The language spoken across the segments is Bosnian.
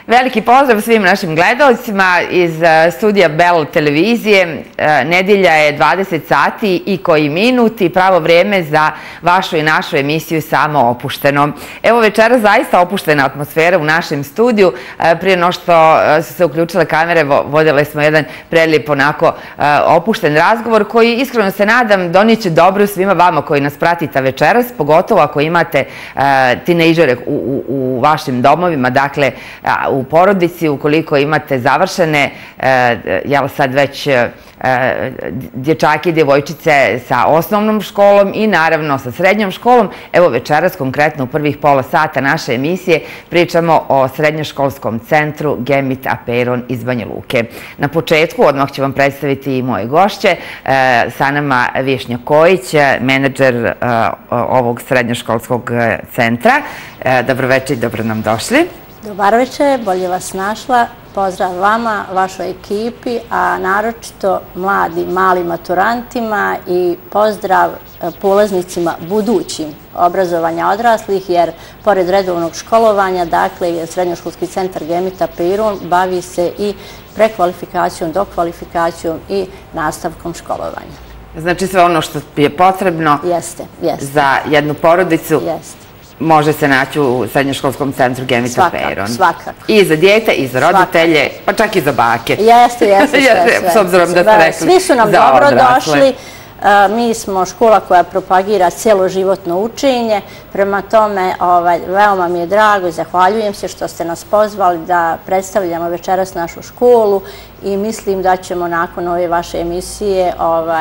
Veliki pozdrav svim našim gledalcima iz studija Bell televizije. Nedjelja je 20 sati i koji minut i pravo vrijeme za vašu i našu emisiju Samo opušteno. Evo večera zaista opuštena atmosfera u našem studiju. Prije no što su se uključile kamere, vodile smo jedan prelijep onako opušten razgovor koji iskreno se nadam donijeće dobro svima vama koji nas pratite večeras, pogotovo ako imate tinejdžere u vašim domovima, dakle u porodici, ukoliko imate završene, jel sad već dječake i djevojčice sa osnovnom školom i naravno sa srednjom školom. Evo večeras, konkretno u prvih pola sata naše emisije, pričamo o srednjoškolskom centru Gemit Apeiron iz Banja Luke. Na početku odmah ću vam predstaviti i moje gošće. Sa nama Višnja Kojić, menadžer ovog srednjoškolskog centra. Dobroveče i dobro nam došli. Dobar večer, bolje vas našla. Pozdrav vama, vašoj ekipi, a naročito mladim, malim maturantima i pozdrav polaznicima budućim obrazovanja odraslih, jer pored redovnog školovanja, dakle, srednjoškolski centar Gemit Apeiron bavi se i prekvalifikacijom, dokvalifikacijom i nastavkom školovanja. Znači sve ono što je potrebno za jednu porodicu može se naći u srednjoškolskom centru Gemit Apeiron. Svakako. I za dijete, i za roditelje, pa čak i za bake. Jeste, s obzirom da ste rekli svi su nam dobro došli. Mi smo škola koja propagira cjeloživotno učenje. Prema tome, veoma mi je drago i zahvaljujem se što ste nas pozvali da predstavljamo večeras našu školu i mislim da ćemo nakon ove vaše emisije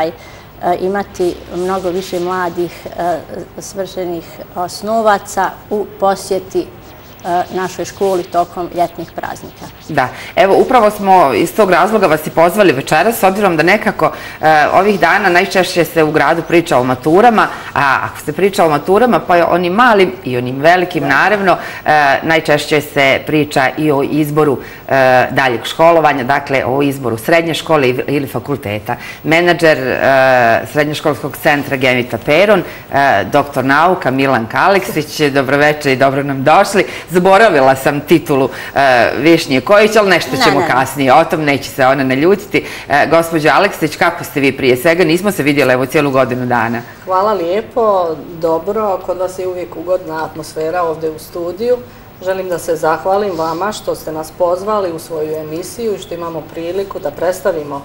imati mnogo više mladih svršenih osnovaca u posjeti našoj školi tokom ljetnih praznika. Da, evo upravo smo iz tog razloga vas i pozvali večeras, s obzirom da nekako ovih dana najčešće se u gradu priča o maturama, a ako se priča o maturama, pa onim malim i onim velikim naravno, najčešće se priča i o izboru daljeg školovanja, dakle o izboru srednje škole ili fakulteta. Menadžer srednjoškolskog centra Gemit Apeiron, doktor nauka Milanka Aleksić, dobroveče i dobro nam došli. Zaboravila sam titulu Višnje Kojić, ali nešto ćemo kasnije o tom, neće se ona naljutiti. Gospođo Aleksić, kako ste vi prije svega? Nismo se vidjeli evo cijelu godinu dana. Hvala lijepo, dobro, kod vas je uvijek ugodna atmosfera ovdje u studiju. Želim da se zahvalim vama što ste nas pozvali u svoju emisiju i što imamo priliku da predstavimo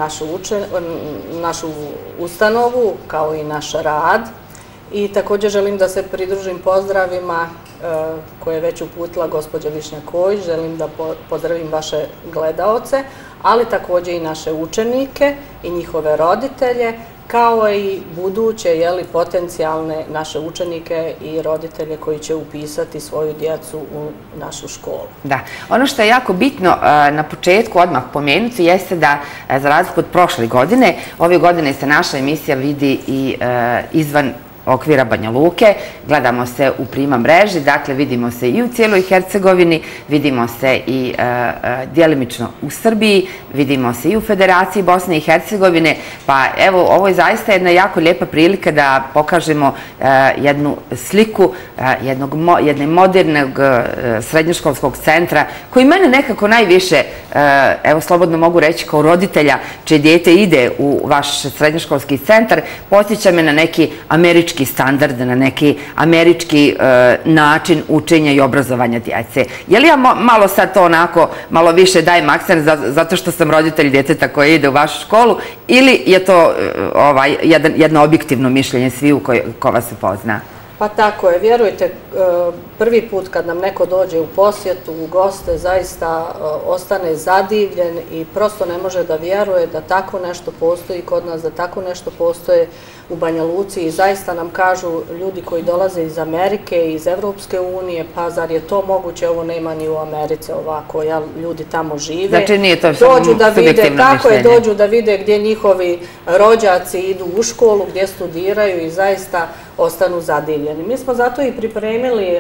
našu ustanovu kao i naš rad. I također želim da se pridružim pozdravima koje je već uputila gospođa Višnja Kojić. Želim da pozdravim vaše gledaoce, ali također i naše učenike i njihove roditelje, kao i buduće potencijalne naše učenike i roditelje koji će upisati svoju djecu u našu školu. Da, ono što je jako bitno na početku odmah pomenuti jeste da za razliku od prošle godine, ove godine se naša emisija vidi i izvan okvira Banja Luke, gledamo se u Prima mreži, dakle vidimo se i u cijeloj Hercegovini, vidimo se i djelimično u Srbiji, vidimo se i u Federaciji Bosne i Hercegovine, pa evo ovo je zaista jedna jako lijepa prilika da pokažemo jednu sliku jedne modernog srednjoškolskog centra koji mene nekako najviše, evo slobodno mogu reći kao roditelja čije dijete ide u vaš srednjoškolski centar, podsjeća me na neki američki standard, na neki američki način učenja i obrazovanja djece. Je li ja malo sad to onako, malo više dajem akcent zato što sam roditelj djeteta koje ide u vašu školu ili je to jedno objektivno mišljenje sviju ko vas upozna? Pa tako je, vjerujte, prvi put kad nam neko dođe u posjetu, u goste, zaista ostane zadivljen i prosto ne može da vjeruje da tako nešto postoji kod nas, da tako nešto postoje u Banja Luci i zaista nam kažu ljudi koji dolaze iz Amerike, iz Evropske unije, pa zar je to moguće, ovo nema ni u Americi ovako, ljudi tamo žive. Znači nije to subjektivno mišljenje. Dođu da vide gdje njihovi rođaci idu u školu, gdje studiraju i zaista ostanu zadivljeni. Mi smo zato i pripremili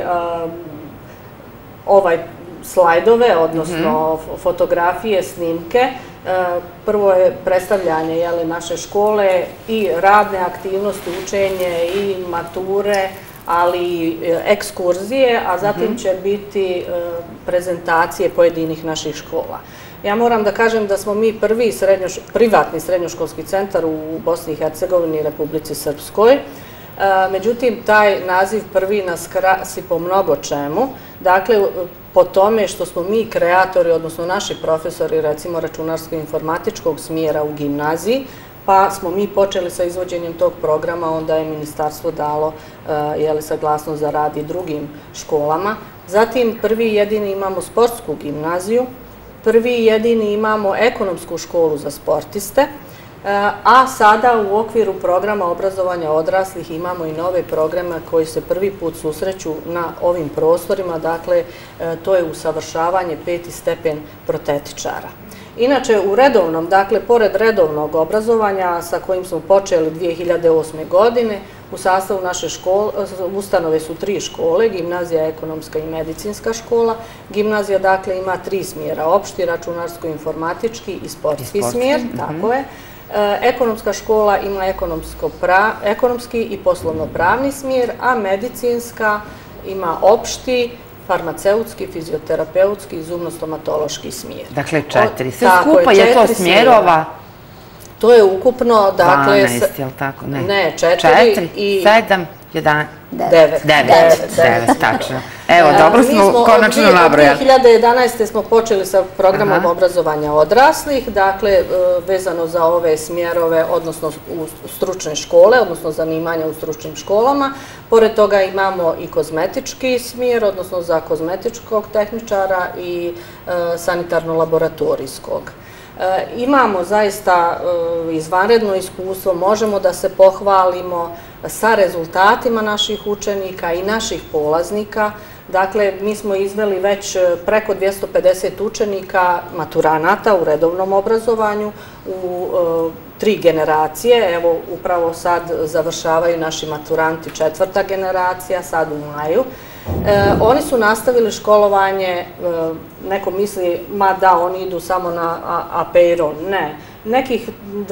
slajdove, odnosno fotografije, snimke. Prvo je predstavljanje naše škole i radne aktivnosti, učenje i mature, ali i ekskurzije, a zatim će biti prezentacije pojedinih naših škola. Ja moram da kažem da smo mi prvi privatni srednjoškolski centar u Bosni i Hercegovini i Republici Srpskoj. Međutim, taj naziv prvi nas krasi po mnogo čemu. Dakle, po tome što smo mi kreatori, odnosno naši profesori, recimo računarsko-informatičkog smjera u gimnaziji, pa smo mi počeli sa izvođenjem tog programa, onda je ministarstvo dalo saglasnost za rad i drugim školama. Zatim, prvi i jedini imamo sportsku gimnaziju, prvi i jedini imamo ekonomsku školu za sportiste, a sada u okviru programa obrazovanja odraslih imamo i nove programe koji se prvi put susreću na ovim prostorima, dakle to je usavršavanje 5. stepen protetičara. Inače, u redovnom, dakle, pored redovnog obrazovanja sa kojim smo počeli 2008. godine, u sastavu naše ustanove su 3 škole, gimnazija, ekonomska i medicinska škola. Gimnazija, dakle, ima 3 smjera, opšti, računarsko-informatički i sportski smjer, tako je. Ekonomska škola ima ekonomski i poslovno-pravni smjer, a medicinska ima opšti, farmaceutski, fizioterapeutski i zubno-stomatološki smjer. Dakle, 4. Sve skupa je to smjerova? To je ukupno, dakle... 12, je li tako? Ne, 4 i... 7, 11... 9, tačno. Evo, dobro smo konačno nabrojali. 2011. smo počeli sa programom obrazovanja odraslih, dakle, vezano za ove smjerove, odnosno u stručne škole, odnosno zanimanja u stručnim školama. Pored toga imamo i kozmetički smjer, odnosno za kozmetičkog tehničara i sanitarno-laboratorijskog. Imamo zaista izvanredno iskustvo, možemo da se pohvalimo sa rezultatima naših učenika i naših polaznika. Dakle, mi smo izveli već preko 250 učenika maturanata u redovnom obrazovanju u 3 generacije. Evo, upravo sad završavaju naši maturanti 4. generacija, sad u maju. Oni su nastavili školovanje, neko misli, ma da, oni idu samo na APEIRON, ne. Nekih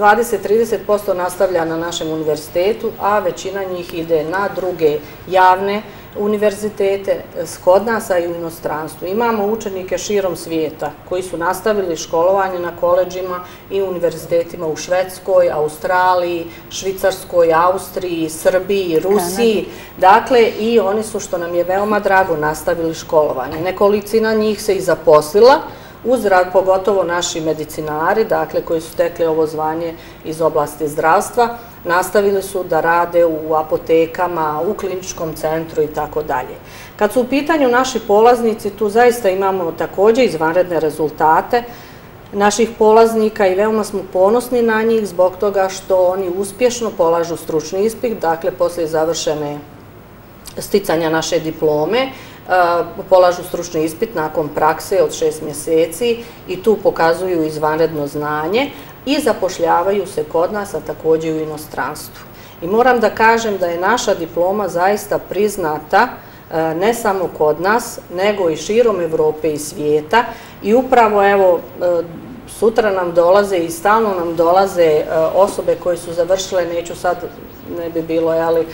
20-30% nastavlja na našem univerzitetu, a većina njih ide na druge javne univerzitete kod nas, a i u inostranstvu. Imamo učenike širom svijeta koji su nastavili školovanje na koleđima i univerzitetima u Švedskoj, Australiji, Švicarskoj, Austriji, Srbiji, Rusiji. Dakle, i oni su, što nam je veoma drago, nastavili školovanje. Nekolicina njih se i zaposlila uz rad, pogotovo naši medicinari, dakle, koji su stekli ovo zvanje iz oblasti zdravstva, nastavili su da rade u apotekama, u kliničkom centru i tako dalje. Kad su u pitanju naši polaznici, tu zaista imamo također izvanredne rezultate naših polaznika i veoma smo ponosni na njih zbog toga što oni uspješno polažu stručni ispit, dakle, poslije završene sticanja naše diplome, polažu stručni ispit nakon prakse od 6 mjeseci i tu pokazuju izvanredno znanje i zapošljavaju se kod nas, a također u inostranstvu. I moram da kažem da je naša diploma zaista priznata ne samo kod nas, nego i širom Evrope i svijeta i upravo, evo, sutra nam dolaze i stalno nam dolaze osobe koje su završile, neću sad, ne bi bilo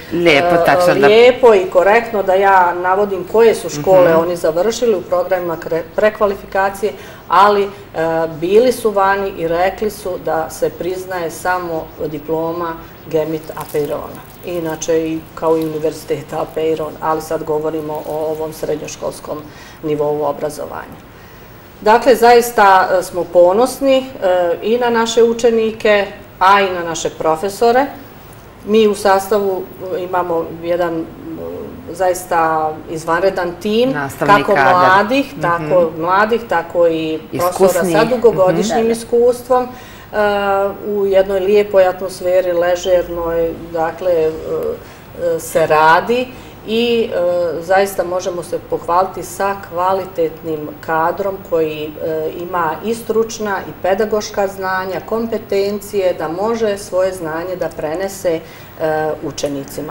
lijepo i korektno da ja navodim koje su škole oni završili u programima prekvalifikacije, ali bili su vani i rekli su da se priznaje samo diploma GEMIT APEIRONA. Inače, kao i univerziteta APEIRON, ali sad govorimo o ovom srednjoškolskom nivou obrazovanja. Dakle, zaista smo ponosni i na naše učenike, a i na naše profesore. Mi u sastavu imamo jedan zaista izvanredan tim, kako mladih, tako i profesora sa dugogodišnjim iskustvom, u jednoj lijepoj atmosferi, ležernoj, dakle, se radi i zaista možemo se pohvaliti sa kvalitetnim kadrom koji ima i stručna i pedagoška znanja, kompetencije, da može svoje znanje da prenese učenicima.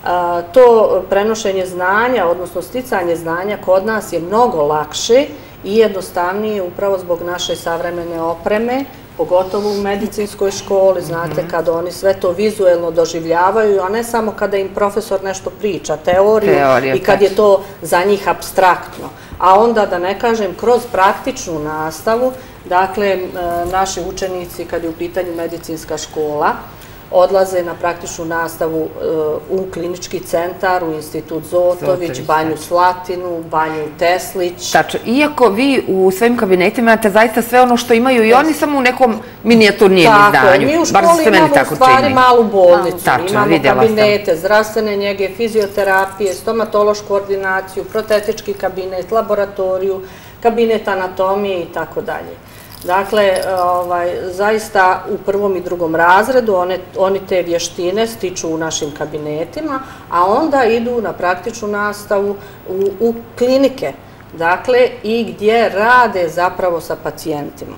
To prenošenje znanja, odnosno sticanje znanja kod nas je mnogo lakše i jednostavnije upravo zbog naše savremene opreme, pogotovo u medicinskoj školi, znate, kada oni sve to vizuelno doživljavaju, a ne samo kada im profesor nešto priča, teoriju i kad je to za njih apstraktno. A onda, da ne kažem, kroz praktičnu nastavu, dakle, naši učenici, kad je u pitanju medicinska škola, odlaze na praktičnu nastavu u klinički centar, u institut Zotović, Banju Slatinu, Banju Teslić. Tačno. Iako vi u svojim kabinetima imate zaista sve ono što imaju i oni samo u nekom minijaturnijem izdanju. Tako je. Mi u školi imamo u stvari malu bolnicu. Imamo kabinete zdravstvene njege, fizioterapije, stomatološku ordinaciju, protetički kabinet, laboratoriju, kabinet anatomije i tako dalje. Dakle, zaista u prvom i drugom razredu oni te vještine stiču u našim kabinetima, a onda idu na praktičnu nastavu u klinike, dakle, i gdje rade zapravo sa pacijentima.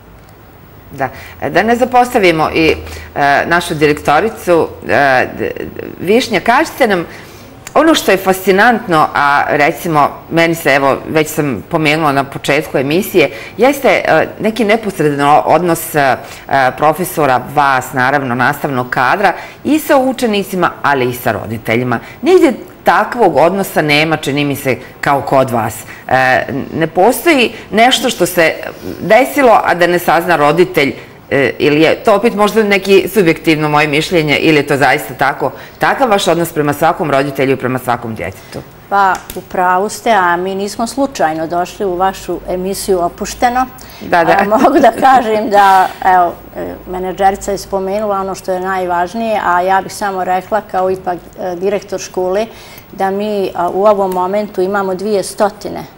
Da ne zapostavimo i našu direktoricu Višnja, kažite nam, ono što je fascinantno, a recimo, meni se, evo, već sam pomenula na početku emisije, jeste neki neposredan odnos profesora, vas, naravno, nastavnog kadra, i sa učenicima, ali i sa roditeljima. Nigdje takvog odnosa nema, čini mi se, kao kod vas. Ne postoji nešto što se desilo, a da ne sazna roditelj, ili je to opet možda neki subjektivno moje mišljenje, ili je to zaista tako? Takav vaš odnos prema svakom roditelju i prema svakom djetetu? Pa, u pravu ste, a mi nismo slučajno došli u vašu emisiju Opušteno. Mogu da kažem da, evo, menadžerica je spomenula ono što je najvažnije, a ja bih samo rekla kao ipak direktor škole da mi u ovom momentu imamo 200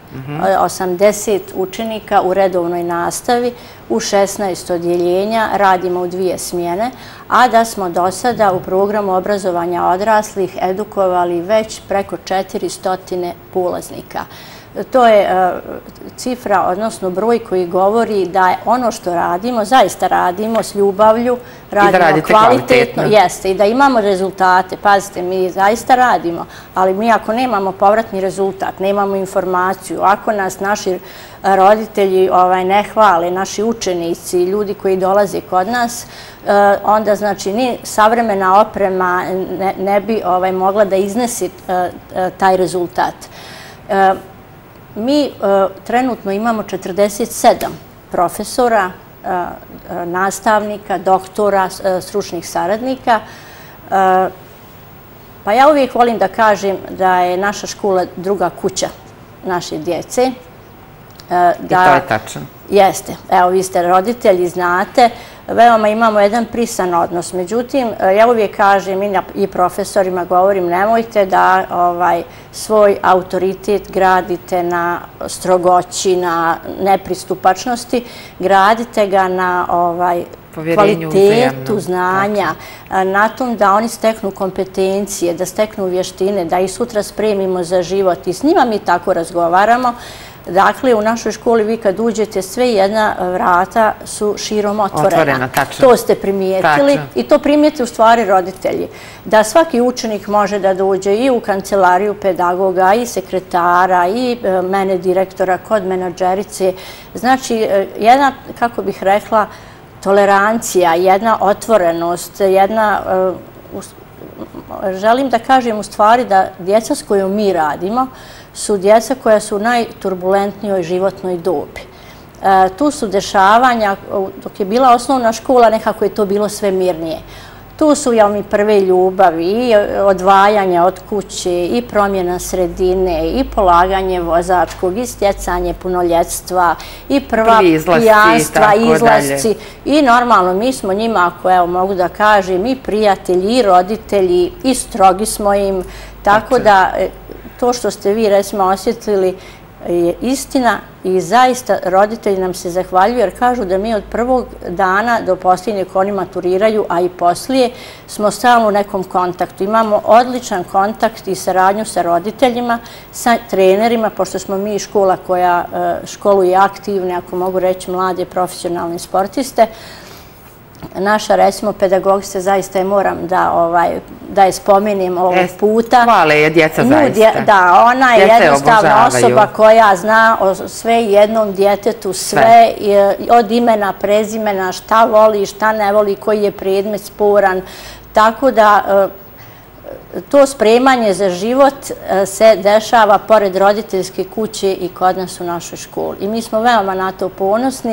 80 učenika u redovnoj nastavi, u 16 odjeljenja, radimo u 2 smjene, a da smo do sada u programu obrazovanja odraslih edukovali već preko 400 polaznika. To je cifra, odnosno broj koji govori da je ono što radimo, zaista radimo s ljubavlju, radimo kvalitetno, jeste, i da imamo rezultate. Pazite, mi zaista radimo, ali mi ako nemamo povratni rezultat, nemamo informaciju, ako nas naši roditelji ne hvale, naši učenici, ljudi koji dolaze kod nas, onda znači ni savremena oprema ne bi mogla da iznesi taj rezultat. Mi trenutno imamo 47 profesora, nastavnika, doktora, stručnih saradnika. Pa ja uvijek volim da kažem da je naša škola druga kuća naše djece. I to je tačno. Jeste. Evo, vi ste roditelji, znate, veoma imamo jedan prisan odnos. Međutim, ja uvijek kažem i profesorima govorim, nemojte da svoj autoritet gradite na strogoći, na nepristupačnosti, gradite ga na kvalitetu znanja, na tom da oni steknu kompetencije, da steknu vještine, da ih sutra spremimo za život i s njima mi tako razgovaramo. Dakle, u našoj školi vi kad uđete, sve jedna vrata su širom otvorena. To ste primijetili i to primijete u stvari roditelji. Da svaki učenik može da dođe i u kancelariju pedagoga, i sekretara, i mene direktora, kod menadžerice. Znači, jedna, kako bih rekla, tolerancija, jedna otvorenost, jedna... Želim da kažem u stvari da djeca s kojom mi radimo su djeca koja su u najturbulentnijoj životnoj dobi. Tu su dešavanja, dok je bila osnovna škola, nekako je to bilo sve mirnije. Tu su i prve ljubavi, i odvajanja od kuće, i promjena sredine, i polaganje vozačkog, i stjecanje punoljetstva, i prva pijanstva, izlasci. I normalno, mi smo njima, ako mogu da kažem, i prijatelji, i roditelji, i strogi smo im. Tako da, to što ste vi, recimo, osjetili je istina i zaista roditelji nam se zahvaljuju jer kažu da mi od prvog dana do posljednjeg oni maturiraju, a i poslije smo stalno u nekom kontaktu. Imamo odličan kontakt i saradnju sa roditeljima, sa trenerima, pošto smo mi škola koja školuje aktivne, ako mogu reći, mlade profesionalne sportiste. Naša, recimo, pedagogista, zaista je moram da da je spomenem ovog puta. Hvale je djeca zaista. Da, ona je jednostavna osoba koja zna o sve jednom djetetu, sve od imena, prezimena, šta voli, šta ne voli, koji je predmet sporan. Tako da to spremanje za život se dešava pored roditeljske kuće i kod nas u našoj školi. I mi smo veoma na to ponosni.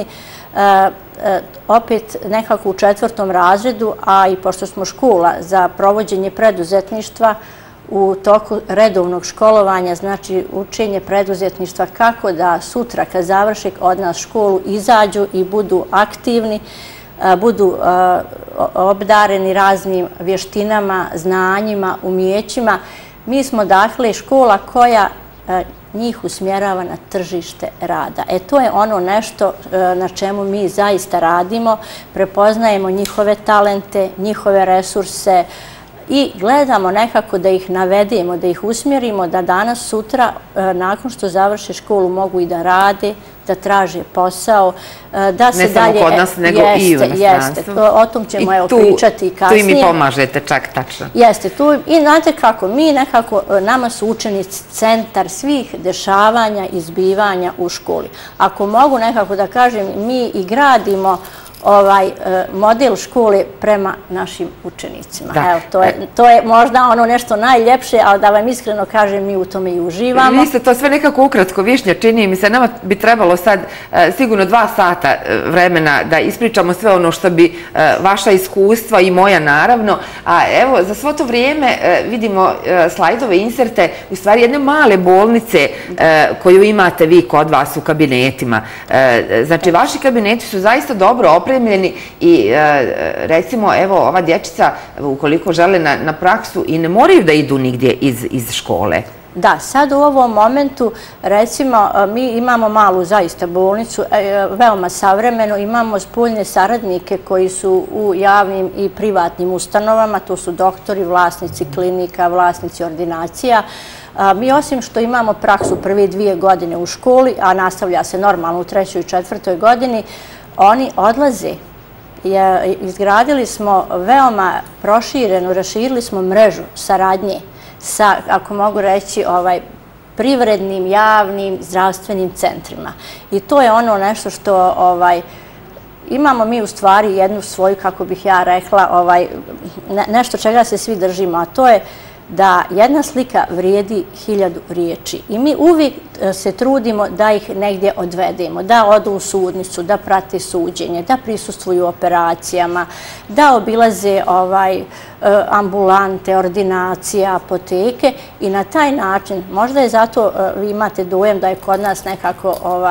Opet nekako u 4. razredu, a i pošto smo škola za provođenje preduzetništva u toku redovnog školovanja, znači učenje preduzetništva kako da sutra kad završe od nas školu izađu i budu aktivni, budu obdareni raznim vještinama, znanjima, umijećima. Mi smo dakle škola koja njih usmjerava na tržište rada. To je ono nešto na čemu mi zaista radimo, prepoznajemo njihove talente, njihove resurse i gledamo nekako da ih navedemo, da ih usmjerimo, da danas, sutra, nakon što završe školu, mogu i da rade, da traže posao, da se dalje... Ne samo kod nas, nego i u inostranstvu. O tom ćemo pričati kasnije. Tu i mi pomažete, čak tačno. Jeste, tu i znate kako, mi nekako, nama su učenici centar svih dešavanja i zbivanja u školi. Ako mogu nekako da kažem, mi i gradimo model škole prema našim učenicima. To je možda ono nešto najljepše, ali da vam iskreno kažem, mi u tome i uživamo. Vi ste to sve nekako ukratko, Višnja, čini mi se, nama bi trebalo sad sigurno 2 sata vremena da ispričamo sve ono što bi vaša iskustva i moja naravno, a evo, za svo to vrijeme vidimo slajdove, inserte, u stvari jedne male bolnice koju imate vi kod vas u kabinetima. Znači, vaši kabineti su zaista dobro opremljeni i recimo, evo, ova dječica, ukoliko žele na praksu, i ne moraju da idu nigdje iz škole. Da, sad u ovom momentu, recimo, mi imamo malu zaista bolnicu, veoma savremeno, imamo spoljne saradnike koji su u javnim i privatnim ustanovama, to su doktori, vlasnici klinika, vlasnici ordinacija. Mi osim što imamo praksu prve 2 godine u školi, a nastavlja se normalno u 3. i 4. godini, oni odlaze. Izgradili smo veoma proširenu, raširili smo mrežu saradnje sa, ako mogu reći, privrednim, javnim, zdravstvenim centrima. I to je ono nešto što imamo mi u stvari jednu svoju, kako bih ja rekla, nešto čega se svi držimo, a to je da jedna slika vrijedi 1000 riječi. I mi uvijek se trudimo da ih negdje odvedemo, da odu u sudnicu, da prate suđenje, da prisustvuju operacijama, da obilaze ambulante, ordinacije, apoteke i na taj način, možda je zato vi imate dojem da je kod nas nekako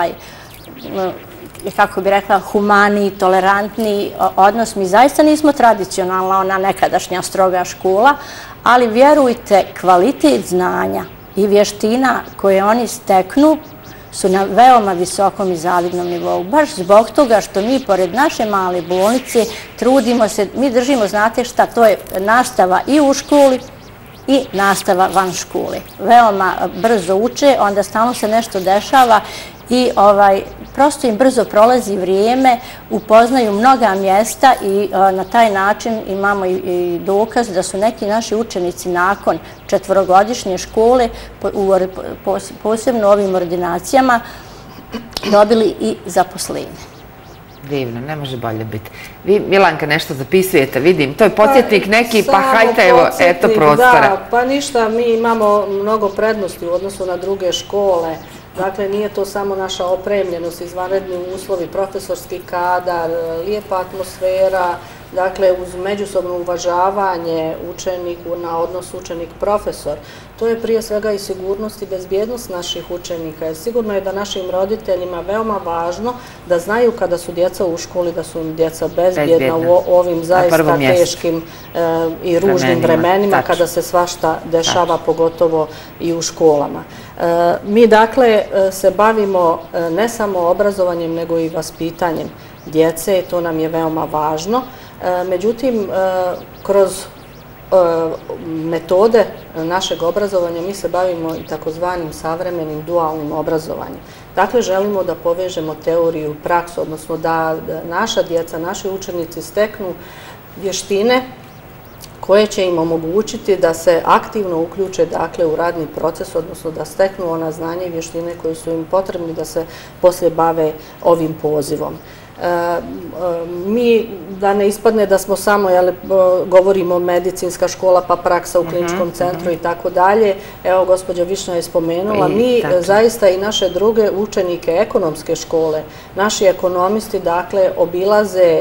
kako bi rekla, humaniji, tolerantniji odnos. Mi zaista nismo tradicionalna, ona nekadašnja stroga škola, ali vjerujte, kvalitet znanja i vještina koje oni steknu su na veoma visokom i zavidnom nivou. Baš zbog toga što mi, pored naše male bolnice, trudimo se, mi držimo, znate šta, to je nastava i u školi i nastava van škole. Veoma brzo uče, onda stalno se nešto dešava i prosto im brzo prolazi vrijeme, upoznaju mnoga mjesta i na taj način imamo i dokaz da su neki naši učenici nakon 4-godišnje škole, posebno ovim ordinacijama, dobili i zaposlenje. Divno, ne može bolje biti. Vi, Milanka, nešto zapisujete, vidim. To je podsjetnik neki, pa hajte, eto prostora. Da, pa ništa, mi imamo mnogo prednosti u odnosu na druge škole. Dakle, nije to samo naša opremljenost, izvanredni uslovi, profesorski kadar, lijepa atmosfera, dakle, uz međusobno uvažavanje učeniku na odnos učenik-profesor. To je prije svega i sigurnost i bezbjednost naših učenika. Sigurno je da našim roditeljima veoma važno da znaju kada su djeca u školi, da su im djeca bezbjedna u ovim zaista teškim i ružnim vremenima kada se svašta dešava, pogotovo i u školama. Mi, dakle, se bavimo ne samo obrazovanjem, nego i vaspitanjem djece, to nam je veoma važno. Međutim, kroz metode našeg obrazovanja mi se bavimo i takozvanim savremenim dualnim obrazovanjem. Dakle, želimo da povežemo teoriju i praksu, odnosno da naša djeca, naši učenici steknu vještine koje će im omogućiti da se aktivno uključe u radni proces, odnosno da steknu ona znanja i vještine koji su im potrebni da se poslije bave ovim pozivom. Mi, da ne ispadne da smo samo, govorimo medicinska škola pa praksa u kliničkom centru i tako dalje, evo gospođa Višnja je spomenula, mi zaista i naše druge učenike ekonomske škole, naši ekonomisti dakle obilaze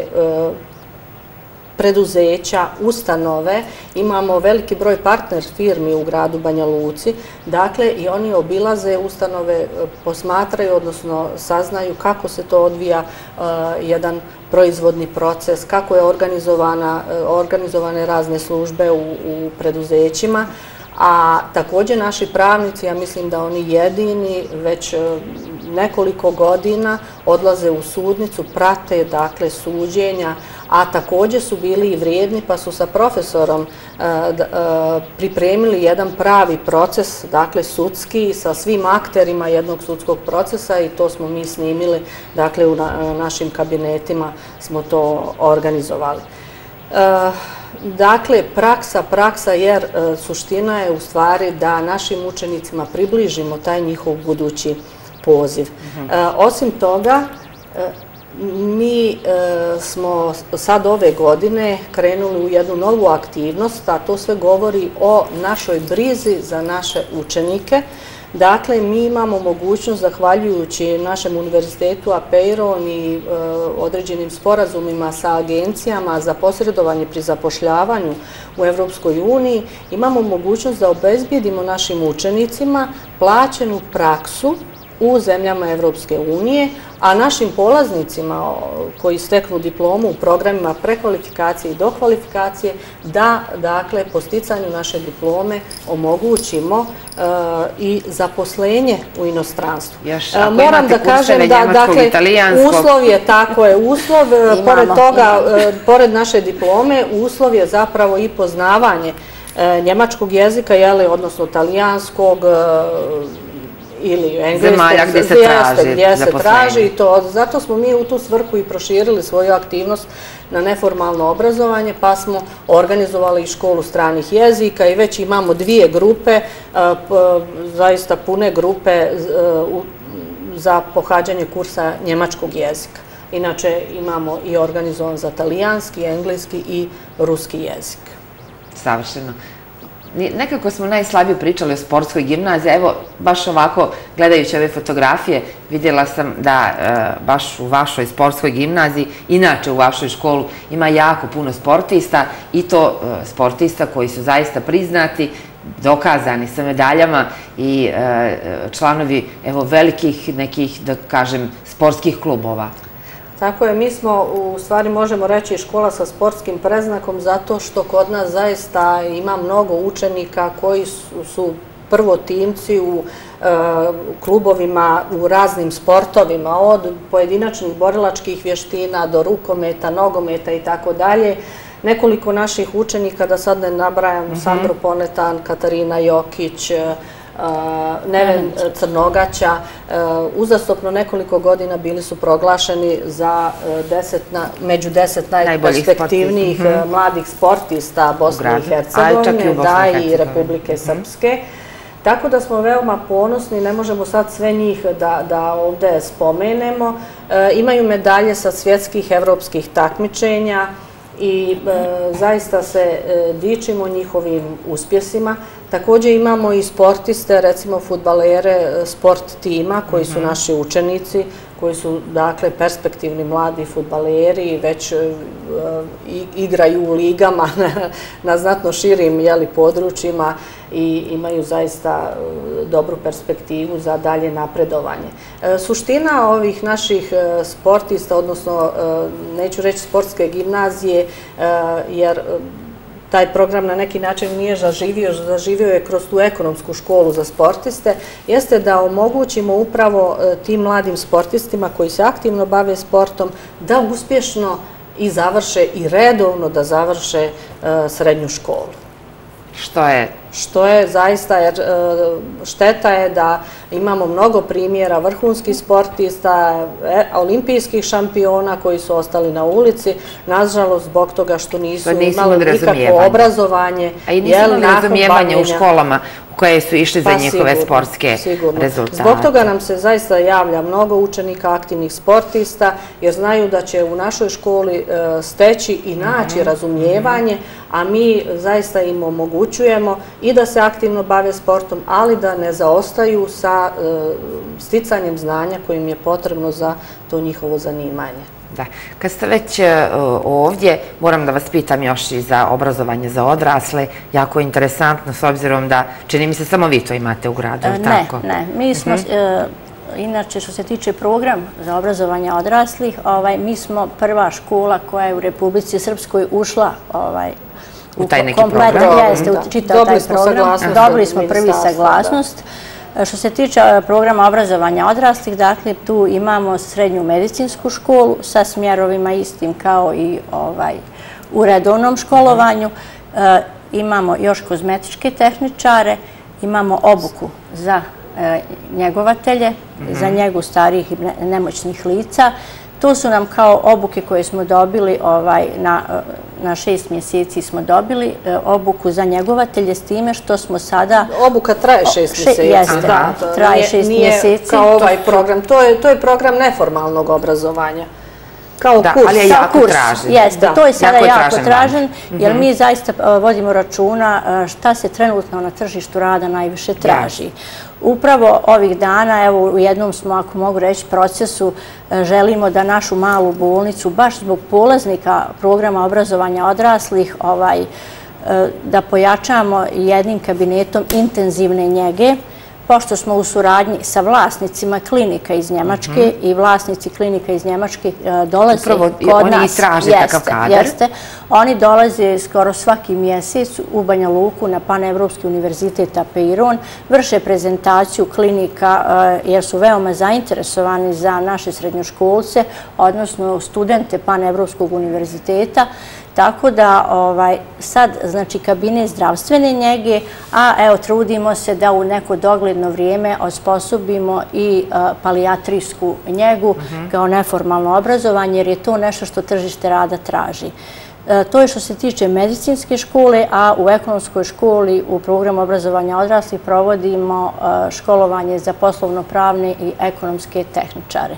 preduzeća, ustanove, imamo veliki broj partner firmi u gradu Banja Luci, dakle i oni obilaze ustanove, posmatraju, odnosno saznaju kako se to odvija jedan proizvodni proces, kako je organizovane razne službe u preduzećima, a također naši pravnici, ja mislim da oni jedini već nekoliko godina odlaze u sudnicu, prate dakle suđenja, a također su bili i vrijedni pa su sa profesorom pripremili jedan pravi proces, dakle sudski, sa svim akterima jednog sudskog procesa i to smo mi snimili, dakle u našim kabinetima smo to organizovali. Dakle, praksa jer suština je u stvari da našim učenicima približimo taj njihov budući poziv. Osim toga, mi smo sad ove godine krenuli u jednu novu aktivnost, a to sve govori o našoj brizi za naše učenike. Dakle, mi imamo mogućnost, zahvaljujući našem univerzitetu Apeiron i određenim sporazumima sa agencijama za posredovanje pri zapošljavanju u Evropskoj uniji, imamo mogućnost da obezbijedimo našim učenicima plaćenu praksu u zemljama Evropske unije, a našim polaznicima koji steknu diplomu u programima prekvalifikacije i dokvalifikacije da, dakle, po sticanju naše diplome omogućimo i zaposlenje u inostranstvu. Moram da kažem da, dakle, uslov je, tako je, uslov, pored toga, pored naše diplome, uslov je zapravo i poznavanje njemačkog jezika, odnosno talijanskog, ili engleskog, gdje se traži i to. Zato smo mi u tu svrhu i proširili svoju aktivnost na neformalno obrazovanje, pa smo organizovali i školu stranih jezika i već imamo 2 grupe, zaista pune grupe za pohađanje kursa njemačkog jezika. Inače imamo i organizovan za talijanski, engleski i ruski jezik. Savršeno. Nekako smo najslabije pričali o sportskoj gimnaziji. Evo, baš ovako, gledajući ove fotografije, vidjela sam da baš u vašoj sportskoj gimnaziji, inače u vašoj školu, ima jako puno sportista i to sportista koji su zaista priznati, dokazani sa medaljama i članovi velikih nekih, da kažem, sportskih klubova. Tako je, mi smo u stvari možemo reći škola sa sportskim predznakom zato što kod nas zaista ima mnogo učenika koji su prvotimci u klubovima, u raznim sportovima, od pojedinačnih borilačkih vještina do rukometa, nogometa i tako dalje. Nekoliko naših učenika, da sad ne nabrajam, Sandro Ponetan, Katarina Jokić, Neven Crnogaća, uzastopno nekoliko godina bili su proglašeni za među 10 najperspektivnijih mladih sportista Bosne i Hercegovine, da i Republike Srpske. Tako da smo veoma ponosni, ne možemo sad sve njih da ovdje spomenemo. Imaju medalje sa svjetskih evropskih takmičenja i zaista se dičimo njihovim uspjesima. Također imamo i sportiste, recimo fudbalere sport tima koji su naši učenici, koji su dakle perspektivni mladi fudbaleri, već igraju u ligama na znatno širim područjima i imaju zaista dobru perspektivu za dalje napredovanje. Suština ovih naših sportista, odnosno neću reći sportske gimnazije, jer taj program na neki način nije zaživio je kroz tu ekonomsku školu za sportiste, jeste da omogućimo upravo tim mladim sportistima koji se aktivno bave sportom da uspješno i završe i redovno da završe srednju školu. Što je što je zaista, jer šteta je da imamo mnogo primjera vrhunskih sportista, olimpijskih šampiona koji su ostali na ulici, nažalost zbog toga što nisu imali nikakvo obrazovanje. A i nisu imali razumijevanje u školama koje su išli za njihove sportske rezultate. Zbog toga nam se zaista javlja mnogo učenika, aktivnih sportista, jer znaju da će u našoj školi steći i naći razumijevanje, a mi zaista im omogućujemo i da se aktivno bave sportom, ali da ne zaostaju sa sticanjem znanja kojim je potrebno za to njihovo zanimanje. Da. Kad ste već ovdje, moram da vas pitam još i za obrazovanje za odrasle. Jako je interesantno, s obzirom da, čini mi se, samo vi to imate u gradu, ili tako? Ne. Mi smo, inače, što se tiče program za obrazovanje odraslih, mi smo prva škola koja je u Republici Srpskoj ušla u taj neki program. Jeste, u čitav taj program. Dobili smo prvi saglasnost. Što se tiče programa obrazovanja odraslih, dakle, tu imamo srednju medicinsku školu sa smjerovima istim kao i u redovnom školovanju. Imamo još kozmetičke tehničare, imamo obuku za njegovatelje, za njegu starijih i nemoćnih lica. To su nam kao obuke koje smo dobili, na 6 mjeseci smo dobili obuku za njegovatelje, s time što smo sada... Obuka traje 6 mjeseci. Jeste, traje 6 mjeseci. Nije kao ovaj program, to je program neformalnog obrazovanja. Kao kurs. Ali je jako tražen. Jeste, to je sada jako tražen, jer mi zaista vodimo računa šta se trenutno na tržištu rada najviše traži. Upravo ovih dana, evo u jednom smo, ako mogu reći, procesu, želimo da našu malu bolnicu, baš zbog polaznika programa obrazovanja odraslih, da pojačamo jednim kabinetom intenzivne njege, pošto smo u suradnji sa vlasnicima klinika iz Njemačke i vlasnici klinika iz Njemačke dolaze kod nas. Upravo oni i traže takav kadar. Oni dolaze skoro svaki mjesec u Banja Luku na Panevropski univerzitet Apeiron, vrše prezentaciju klinika jer su veoma zainteresovani za naše srednjoškolce, odnosno studente Panevropskog univerziteta. Tako da sad, znači, kabinet zdravstvene njege, a evo, trudimo se da u neko dogledno vrijeme osposobimo i palijatrijsku njegu kao neformalno obrazovanje, jer je to nešto što tržište rada traži. To je što se tiče medicinske škole, a u ekonomskoj školi u programu obrazovanja odraslih provodimo školovanje za poslovno-pravne i ekonomske tehničare.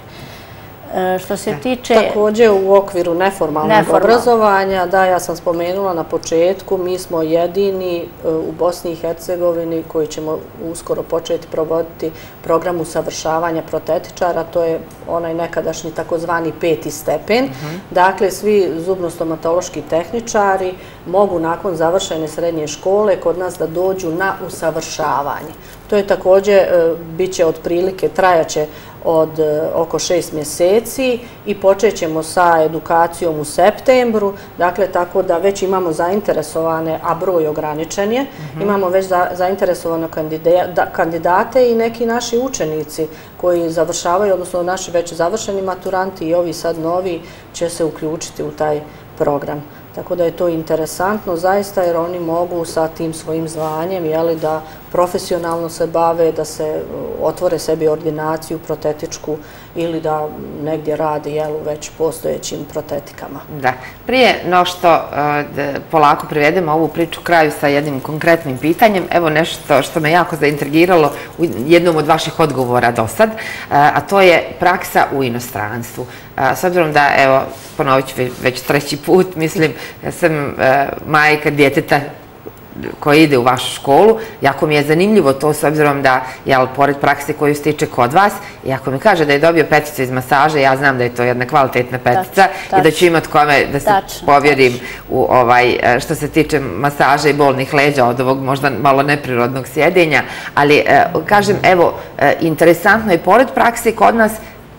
Što se tiče... Također u okviru neformalnog obrazovanja, da, ja sam spomenula na početku, mi smo jedini u Bosni i Hercegovini koji ćemo uskoro početi provoditi program usavršavanja protetičara, to je onaj nekadašnji takozvani 5. stepen. Dakle, svi zubno-stomatološki tehničari mogu nakon završene srednje škole kod nas da dođu na usavršavanje. To je također, bit će otprilike, trajaće od oko 6 mjeseci i počet ćemo sa edukacijom u septembru, dakle tako da već imamo zainteresovane, a broj ograničen je, imamo već zainteresovane kandidate i neki naši učenici koji završavaju, odnosno naši već završeni maturanti i ovi sad novi će se uključiti u taj program. Tako da je to interesantno zaista jer oni mogu sa tim svojim zvanjem da profesionalno se bave, da se otvore sebi ordinaciju protetičku ili da negdje radi u već postojećim protetikama. Da. Prije no što polako privedemo ovu priču kraju sa jednim konkretnim pitanjem, evo nešto što me jako zaintrigiralo u jednom od vaših odgovora do sad, a to je praksa u inostranstvu. S obzirom da, evo, ponovit ću već 3. put, mislim, ja sam majka djeteta koja ide u vašu školu, jako mi je zanimljivo to s obzirom da, pored prakse koju stiče kod vas, i ako mi kaže da je dobio peticu iz masaže, ja znam da je to jedna kvalitetna petica i da ću imati kome da se povjerim u što se tiče masaže i bolnih leđa od ovog možda malo neprirodnog sjedenja, ali kažem, evo, interesantno je pored prakse kod nas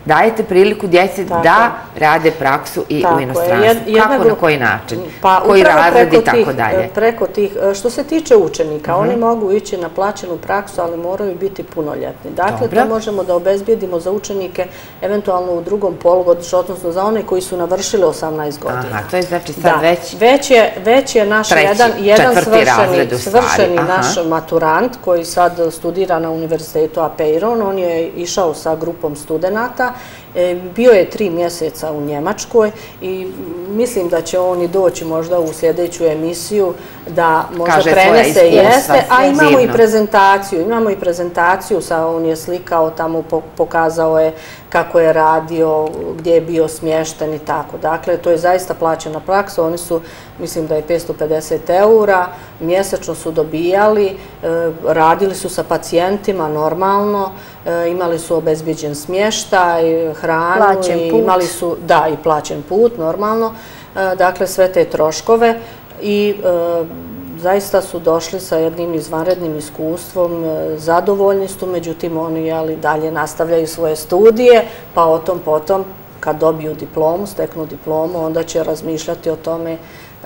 dajete priliku djeci da rade praksu i u inostranstvu. Kako, na koji način? Koji razred i tako dalje? Preko tih, što se tiče učenika, oni mogu ići na plaćenu praksu, ali moraju biti punoljetni. Dakle, to možemo da obezbijedimo za učenike eventualno u drugom polugodištu, odnosno za one koji su navršili 18 godina. Aha, to je znači sad već je naš jedan svršeni naš maturant koji sad studira na Univerzitetu Apeiron. On je išao sa grupom studenata, bio je 3 mjeseca u Njemačkoj i mislim da će on i doći možda u sljedeću emisiju da možda prenese jeste, a imamo i prezentaciju, on je slikao tamo, pokazao je kako je radio, gdje je bio smješten i tako. Dakle, to je zaista plaćena praksa, oni su, mislim da je 550 €, mjesečno su dobijali, radili su sa pacijentima normalno, imali su obezbijeđen smještaj, hranu, imali su, da, i plaćen put normalno, dakle sve te troškove i zaista su došli sa jednim izvanrednim iskustvom, zadovoljni su, međutim oni dalje nastavljaju svoje studije, pa o tom potom kad dobiju diplomu, steknu diplomu, onda će razmišljati o tome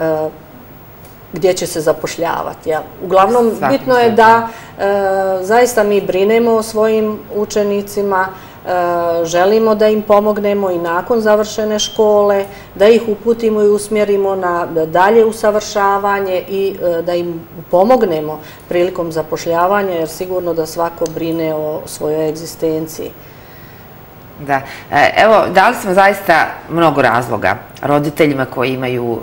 gdje će se zapošljavati. Uglavnom, bitno je da zaista mi brinemo o svojim učenicima, želimo da im pomognemo i nakon završene škole, da ih uputimo i usmjerimo na dalje usavršavanje i da im pomognemo prilikom zapošljavanja, jer sigurno da svako brine o svojoj egzistenciji. Da. Evo, dali smo zaista mnogo razloga roditeljima koji imaju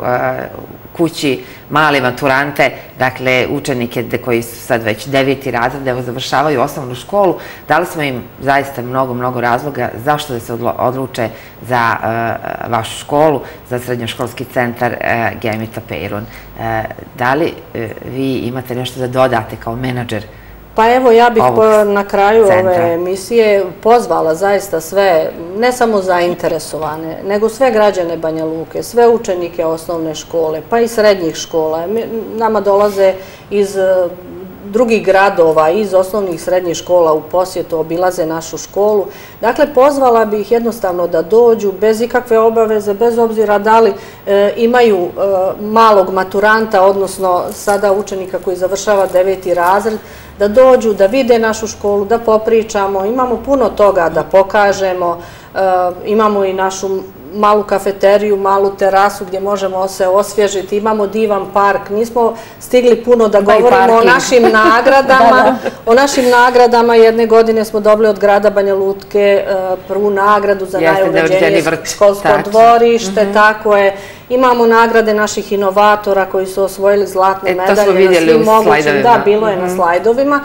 kući male maturante, dakle učenike koji su sad već 9. razred, evo završavaju osnovnu školu, dali smo im zaista mnogo razloga zašto da se odluče za vašu školu, za srednjoškolski centar Gemit Apeiron. Da li vi imate nešto da dodate kao menadžer? Pa evo, ja bih na kraju ove emisije pozvala zaista sve, ne samo zainteresovane, nego sve građane Banja Luke, sve učenike osnovne škole, pa i srednjih škola. Nama dolaze iz drugih gradova, iz osnovnih i srednjih škola u posjetu, obilaze našu školu. Dakle, pozvala bih ih jednostavno da dođu bez ikakve obaveze, bez obzira da li imaju malog maturanta, odnosno sada učenika koji završava 9. razred, da dođu, da vide našu školu, da popričamo. Imamo puno toga da pokažemo. Imamo i našu malu kafeteriju, malu terasu gdje možemo se osvježiti. Imamo divan park. Nismo stigli puno da govorimo o našim nagradama. O našim nagradama jedne godine smo dobili od grada Banja Luke prvu nagradu za najuređenije školsko dvorište. Tako je. Imamo nagrade naših inovatora koji su osvojili zlatne medalje. To smo vidjeli u slajdovima. Da, bilo je na slajdovima.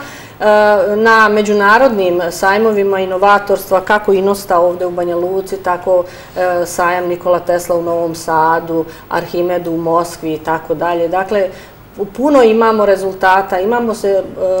Na međunarodnim sajmovima inovatorstva, kako Inosta ovdje u Banja Luci, tako sajam Nikola Tesla u Novom Sadu, Arhimedu u Moskvi i tako dalje. Dakle, puno imamo rezultata, imamo se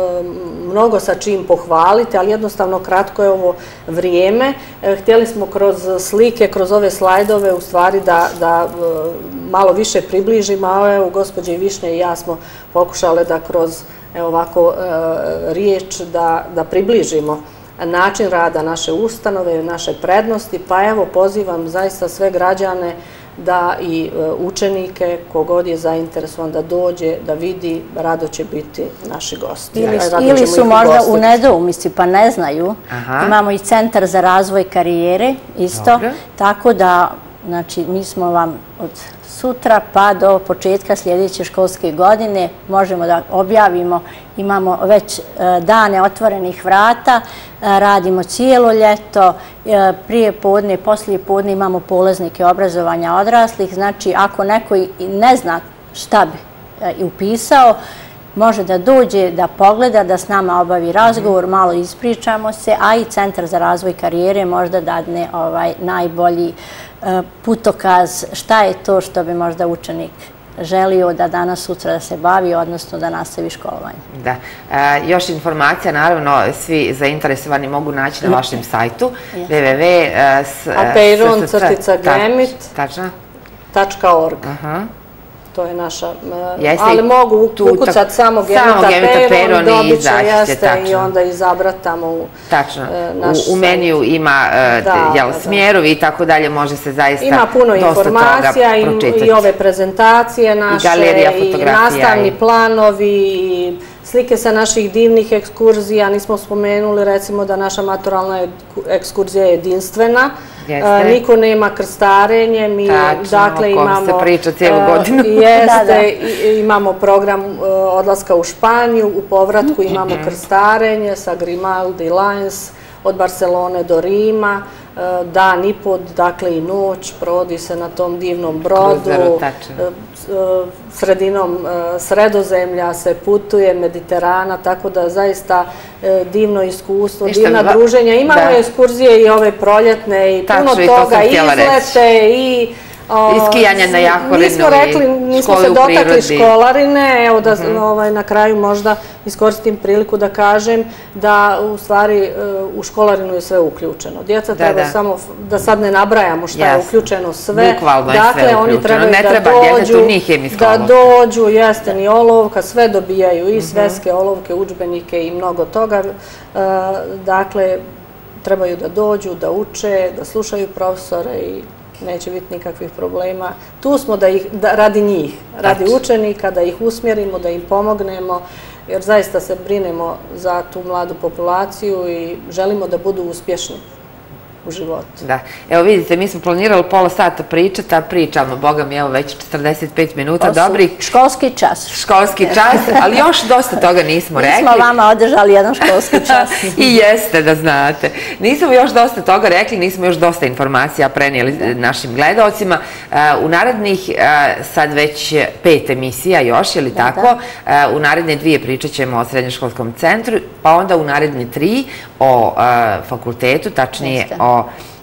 mnogo sa čim pohvaliti, ali jednostavno kratko je ovo vrijeme. Htjeli smo kroz slike, kroz ove slajdove u stvari da malo više približimo, a evo gospođa Višnja i ja smo pokušale da kroz ovako riječ da približimo način rada naše ustanove, naše prednosti, pa evo pozivam zaista sve građane da i učenike, kogod je zainteresovan da dođe, da vidi, rado će biti naši gosti. Ili su možda u nedoumici pa ne znaju. Imamo i Centar za razvoj karijere isto, tako da mi smo vam od sutra pa do početka sljedeće školske godine možemo da objavimo, imamo već dane otvorenih vrata, radimo cijelo ljeto, prije podne, poslije podne imamo polaznike obrazovanja odraslih, znači ako neko ne zna šta bi upisao, može da dođe, da pogleda, da s nama obavi razgovor, malo ispričamo se, a i Centar za razvoj karijere možda dadne najbolji putokaz šta je to što bi možda učenik želio da danas sutra da se bavi, odnosno da nastavi školovanje. Da. Još informacija, naravno, svi zainteresovani mogu naći na vašem sajtu www.apeiron-gemit.org. To je naša, ali mogu ukucati samo Gemita Peyron, dobit će, jeste, i onda izabrati tamo u naš sajt. U meniju ima smjerovi i tako dalje, može se zaista ima puno informacija i ove prezentacije naše, i nastavni planovi, i slike sa naših divnih ekskurzija. Nismo spomenuli recimo da naša maturalna ekskurzija je jedinstvena. Niko nema krstarenje, mi dakle imamo... se priča cijelu godinu. Jeste, imamo program odlaska u Španiju, u povratku imamo krstarenje sa Grimaldi Lines, od Barcelone do Rima, dan i po, dakle i noć, provodi se na tom divnom brodu, sredinom Sredozemlja se putuje, Mediterana, tako da zaista divno iskustvo, divna druženja. Imamo ekskurzije i ove proljetne i puno toga, i izlete i skijanja na Jahorinu. Nismo rekli, nismo se dotakli školarine, evo da na kraju možda iskoristim priliku da kažem da u stvari u školarinu je sve uključeno. Djeca treba samo, da sad ne nabrajamo šta je uključeno sve. Bukvalno je sve uključeno, ne treba djetetu ni hemijska olovka. Da dođu, jeste, ni olovka, sve dobijaju, i sveske olovke, udžbenike i mnogo toga. Dakle, trebaju da dođu, da uče, da slušaju profesore i neće biti nikakvih problema. Tu smo radi njih, radi učenika, da ih usmjerimo, da im pomognemo, jer zaista se brinemo za tu mladu populaciju i želimo da budu uspješni u životu. Da. Evo vidite, mi smo planirali pola sata pričati, a pričamo, boga mi, evo već 45 minuta dobrih. Školski čas. Školski čas, ali još dosta toga nismo rekli. Mi smo vama održali jedan školski čas. I jeste, da znate. Nismo još dosta toga rekli, nismo još dosta informacija prenijeli našim gledalcima. U narednih, sad već 5 emisija još, je li tako? U naredne 2 pričat ćemo o srednjoškolskom centru, pa onda u naredne 3 o fakultetu, tačnije o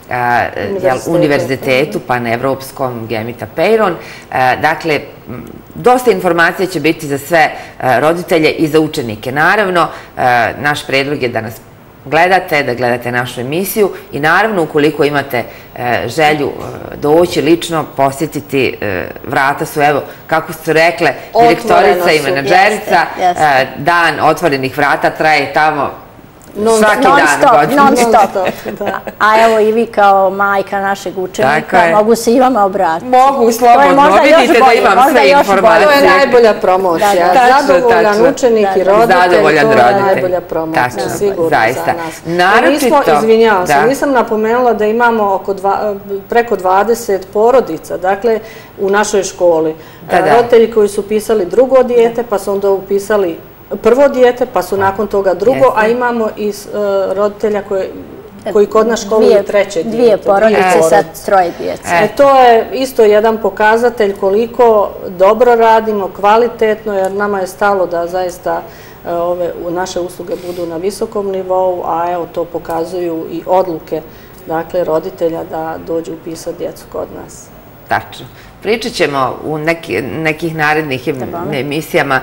univerzitetu panevropskom Gemita Peyron. Dakle, dosta informacija će biti za sve roditelje i za učenike. Naravno, naš predlog je da nas gledate, da gledate našu emisiju i naravno, ukoliko imate želju doći lično, posjetiti, vrata su, evo, kako su rekle, direktorica i menadžerica, dan otvorenih vrata traje tamo svaki dan godine. Non-stop. A evo i vi kao majka našeg učenika mogu se i vama obratiti. Mogu, slobodno. Vidite da imam sve informacije. To je najbolja promocija. Zadovoljan učenik i roditelj, to je najbolja promocija, sigurno za nas. Izvinjavam se, nisam napomenula da imamo preko 20 porodica, dakle, u našoj školi. Roditelji koji su upisali drugo dijete, pa su onda upisali prvo dijete, pa su nakon toga drugo, a imamo i roditelja koji kod nas školuju treće dijete. 2 porodice sa 3 djece. To je isto jedan pokazatelj koliko dobro radimo, kvalitetno, jer nama je stalo da zaista naše usluge budu na visokom nivou, a evo to pokazuju i odluke, dakle, roditelja da dođu upisati djecu kod nas. Tačno. Pričat ćemo u nekih narednih emisijama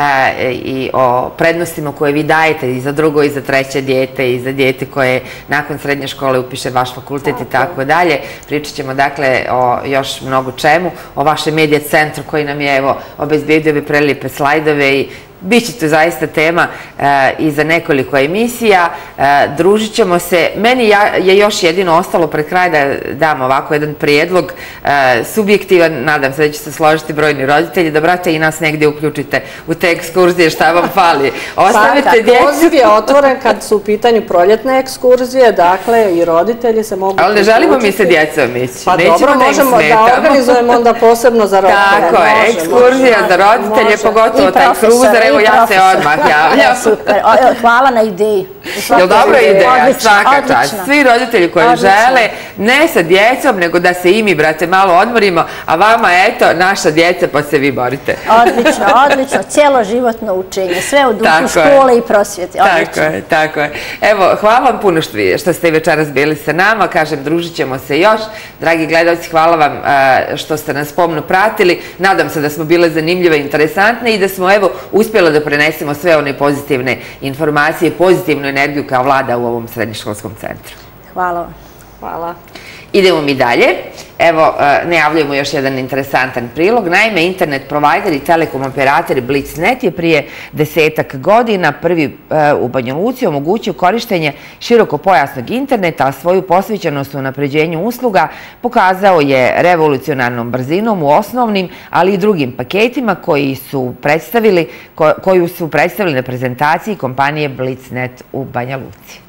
i o prednostima koje vi dajete i za drugo i za treće dijete i za dijete koje nakon srednje škole upiše vaš fakultet i tako dalje. Pričat ćemo dakle o još mnogo čemu, o vašem medija centru koji nam je obezbedio ove prelijepe slajdove i bit će to zaista tema i za nekoliko emisija. Družit ćemo se. Meni je još jedino ostalo pred kraj da dam ovako jedan prijedlog subjektivan, nadam se da će se složiti brojni roditelji, da brate i nas negdje uključite u te ekskurzije, šta vam fali. Ostavite djecu. Poziv je otvoren kad su u pitanju proljetne ekskurzije, dakle i roditelji se mogu uključiti. Ali ne želimo mi se djecom ići. Pa dobro, možemo da organizujemo onda posebno za roditelje. Tako je, ekskurzija za roditelje, pogotovo taj kruzer. Evo, ja se odmah javljam. Super, hvala na ideji. Je li dobra ideja? Svaka čast. Svi roditelji koji žele, ne sa djecom, nego da se i mi, brate, malo odmorimo, a vama, eto, naša djeca, pa se vi borite. Odlično, odlično. Cijeloživotno učenje, sve u duhu škole i prosvjeti. Tako je. Evo, hvala vam puno što ste večeras bili sa nama. Kažem, družit ćemo se još. Dragi gledalci, hvala vam što ste nas pomno pratili. Nadam se da smo bile zanimljive i interesantne i da smo, evo, uspjeli da prenesemo sve one pozitivne informacije, pozitivnu energiju kao vlada u ovom srednjoškolskom centru. Hvala vam. Hvala. Idemo mi dalje. Evo, najavljujemo još jedan interesantan prilog. Naime, internet provider i telekom operator Blitznet je prije 10-ak godina prvi u Banja Luci omogućio korištenje širokopojasnog interneta, a svoju posvećenost u unapređenju usluga pokazao je revolucionarnom brzinom u osnovnim, ali i drugim paketima koju su predstavili na prezentaciji kompanije Blitznet u Banja Luci.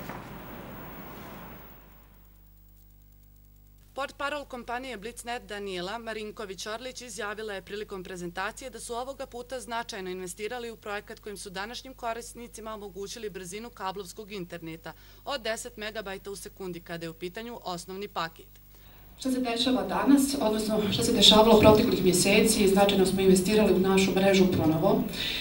Portparol kompanije Blitznet Danijela Marinković-Orlić izjavila je prilikom prezentacije da su ovoga puta značajno investirali u projekat kojim su današnjim korisnicima omogućili brzinu kablovskog interneta od 10 MB u sekundi kada je u pitanju osnovni paket. Što se dešava danas, odnosno što se dešavalo proteklih mjeseci, značajno smo investirali u našu mrežu ponovo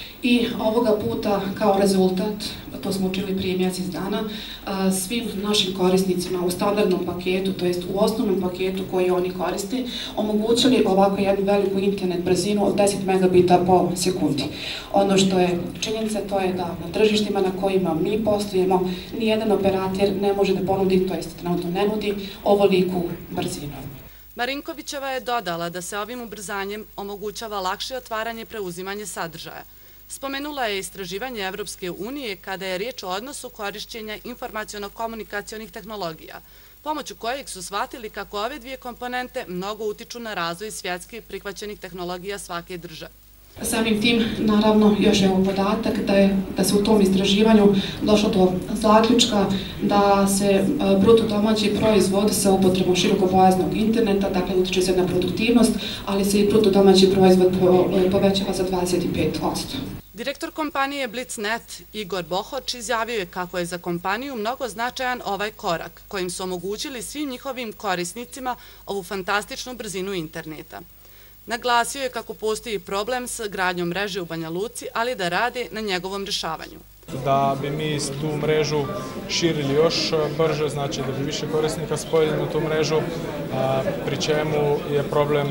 i ovoga puta kao rezultat, to smo učili prije mjesec dana, svim našim korisnicima u standardnom paketu, to jest u osnovnom paketu koji oni koriste, omogućili ovako jednu veliku internet brzinu od 10 megabita po sekundi. Ono što je činjenica to je da na tržištima na kojima mi poslujemo, nijedan operator ne može da ponudi, to jest trenutno ne nudi, ovoliku brzinu. Marinkovićeva je dodala da se ovim ubrzanjem omogućava lakše otvaranje i preuzimanje sadržaja. Spomenula je istraživanje Evropske unije kada je riječ o odnosu korišćenja informaciono-komunikacionih tehnologija, pomoću kojeg su shvatili kako ove dvije komponente mnogo utiču na razvoj svjetski prihvaćenih tehnologija svake države. Samim tim, naravno, još je ovo podatak da se u tom istraživanju došlo do zaključka da se bruto domaći proizvod sa upotrebom širokopojasnog interneta, dakle utiče se na produktivnost, ali se i bruto domaći proizvod povećava za 25%. Direktor kompanije Blitznet Igor Bohoč izjavio je kako je za kompaniju mnogo značajan ovaj korak, kojim su omogućili svim njihovim korisnicima ovu fantastičnu brzinu interneta. Naglasio je kako postoji problem s gradnjom mreže u Banja Luci, ali da rade na njegovom rješavanju. Da bi mi tu mrežu širili još brže, znači da bi više korisnika spojili na tu mrežu, pri čemu je problem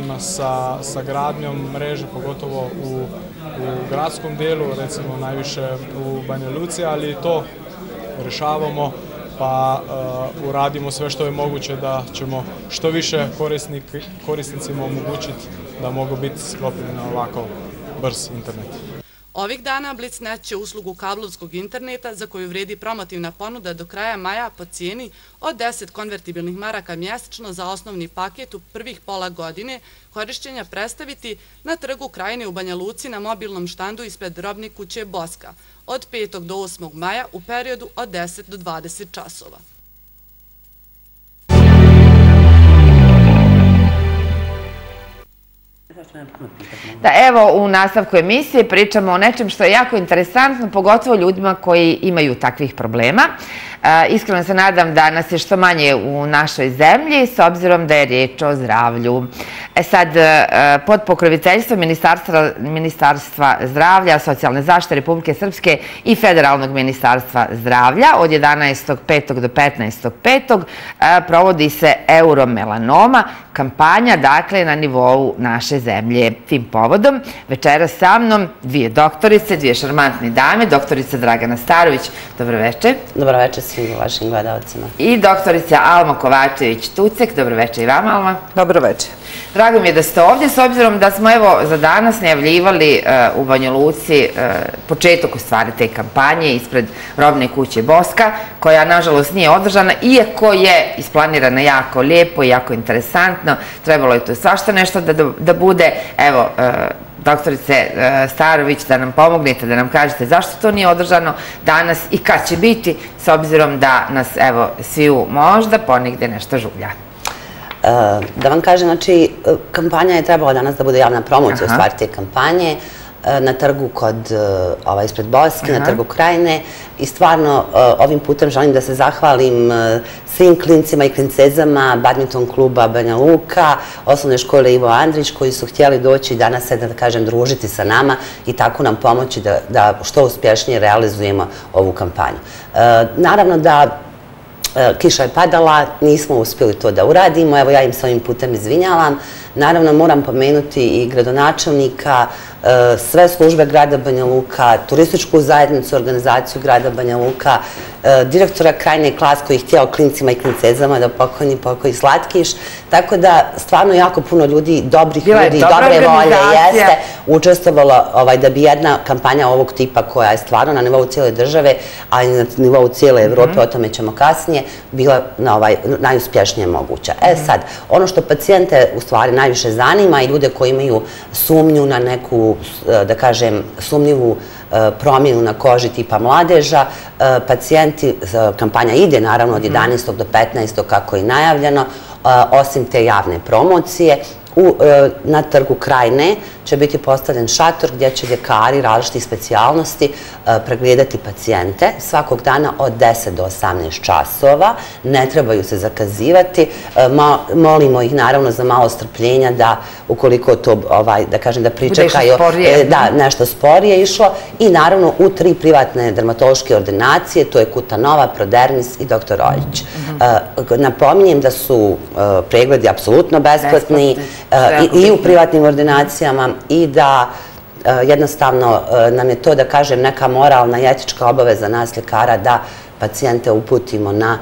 sa gradnjom mreže, pogotovo u gradskom dijelu, recimo najviše u Banja Luci, ali to rješavamo pa uradimo sve što je moguće da ćemo što više korisnicima omogućiti da mogu biti sklopljeni na ovako brz internet. Ovih dana Blitznet će uslugu kablovskog interneta za koju vredi promotivna ponuda do kraja maja po cijeni od 10 konvertibilnih maraka mjesečno za osnovni paket u prvih pola godine korišćenja predstaviti na Trgu Krajine u Banja Luci na mobilnom štandu ispred robne kuće Boska od 5. do 8. maja u periodu od 10 do 20 časova. Da, evo, u nastavku emisije pričamo o nečem što je jako interesantno, pogotovo ljudima koji imaju takvih problema. Iskreno se nadam da nas je što manje u našoj zemlji, s obzirom da je riječ o zdravlju. Sad, pod pokroviteljstvom Ministarstva zdravlja, socijalne zaštite Republike Srpske i Federalnog ministarstva zdravlja od 11.5. do 15.5. provodi se Euromelanoma, kampanja, dakle, na nivou naše zemlje. Tim povodom, večera sa mnom dvije doktorice, dvije šarmantne dame, doktorica Dragana Starović, dobro večer. Dobro večer svim vašim gledalcima. I doktorica Alma Kovačević-Tucek, dobro večer i vama, Alma. Dobro večer. Drago mi je da ste ovdje, s obzirom da smo evo za danas najavljivali u Banja Luci početak u stvari te kampanje ispred robne kuće Boska, koja nažalost nije održana, iako je isplanirana jako lijepo i jako interesantno. Trebalo je tu svašta nešto da bude. Evo, doktorice Starović, da nam pomognete, da nam kažete zašto to nije održano danas i kad će biti, s obzirom da nas, evo, sviju možda ponegde nešto žulja. Da vam kažem, znači, kampanja je trebala danas da bude javna promocija u stvari te kampanje na trgu ispred Boske, na Trgu Krajine i stvarno ovim putem želim da se zahvalim svim klincima i klincezama badminton kluba Banja Luka, osnovne škole Ivo Andrić koji su htjeli doći danas, da kažem, družiti sa nama i tako nam pomoći da što uspješnije realizujemo ovu kampanju. Naravno da kiša je padala, nismo uspjeli to da uradimo, evo ja im se ovim putem izvinjavam. Naravno, moram pomenuti i gradonačelnika, sve službe grada Banja Luka, turističku zajednicu, organizaciju grada Banja Luka, direktora Krajine Klas koji je htjeo klincima i klincezama da pokoji Slatkiš. Tako da stvarno jako puno ljudi, dobrih ljudi, dobre volje jeste učestvovala da bi jedna kampanja ovog tipa koja je stvarno na nivou cijele države, a i na nivou cijele Evrope, o tome ćemo kasnije, bila najuspješnije moguća. Sad, ono što pacijente u stvari najviše zanima i ljude koji imaju sumnju na neku, da kažem, sumnjivu promjenu na koži tipa mladeža, pacijenti, kampanja ide naravno od 11. do 15. kako je najavljeno, osim te javne promocije, na trgu Krajine će biti postavljen šator gdje će ljekari različitih specijalnosti pregledati pacijente svakog dana od 10 do 18 časova. Ne trebaju se zakazivati. Molimo ih naravno za malo strpljenja da ukoliko to, da kažem, da pričekaju, da nešto sporije išlo. I naravno u 3 privatne dermatološke ordinacije, to je Kuta Nova, Prodermis i Dr. Oljić. Napominjem da su pregledi apsolutno besplatni i u privatnim ordinacijama i da jednostavno nam je to, da kažem, neka moralna i etička obaveza nas ljekara da pacijente uputimo na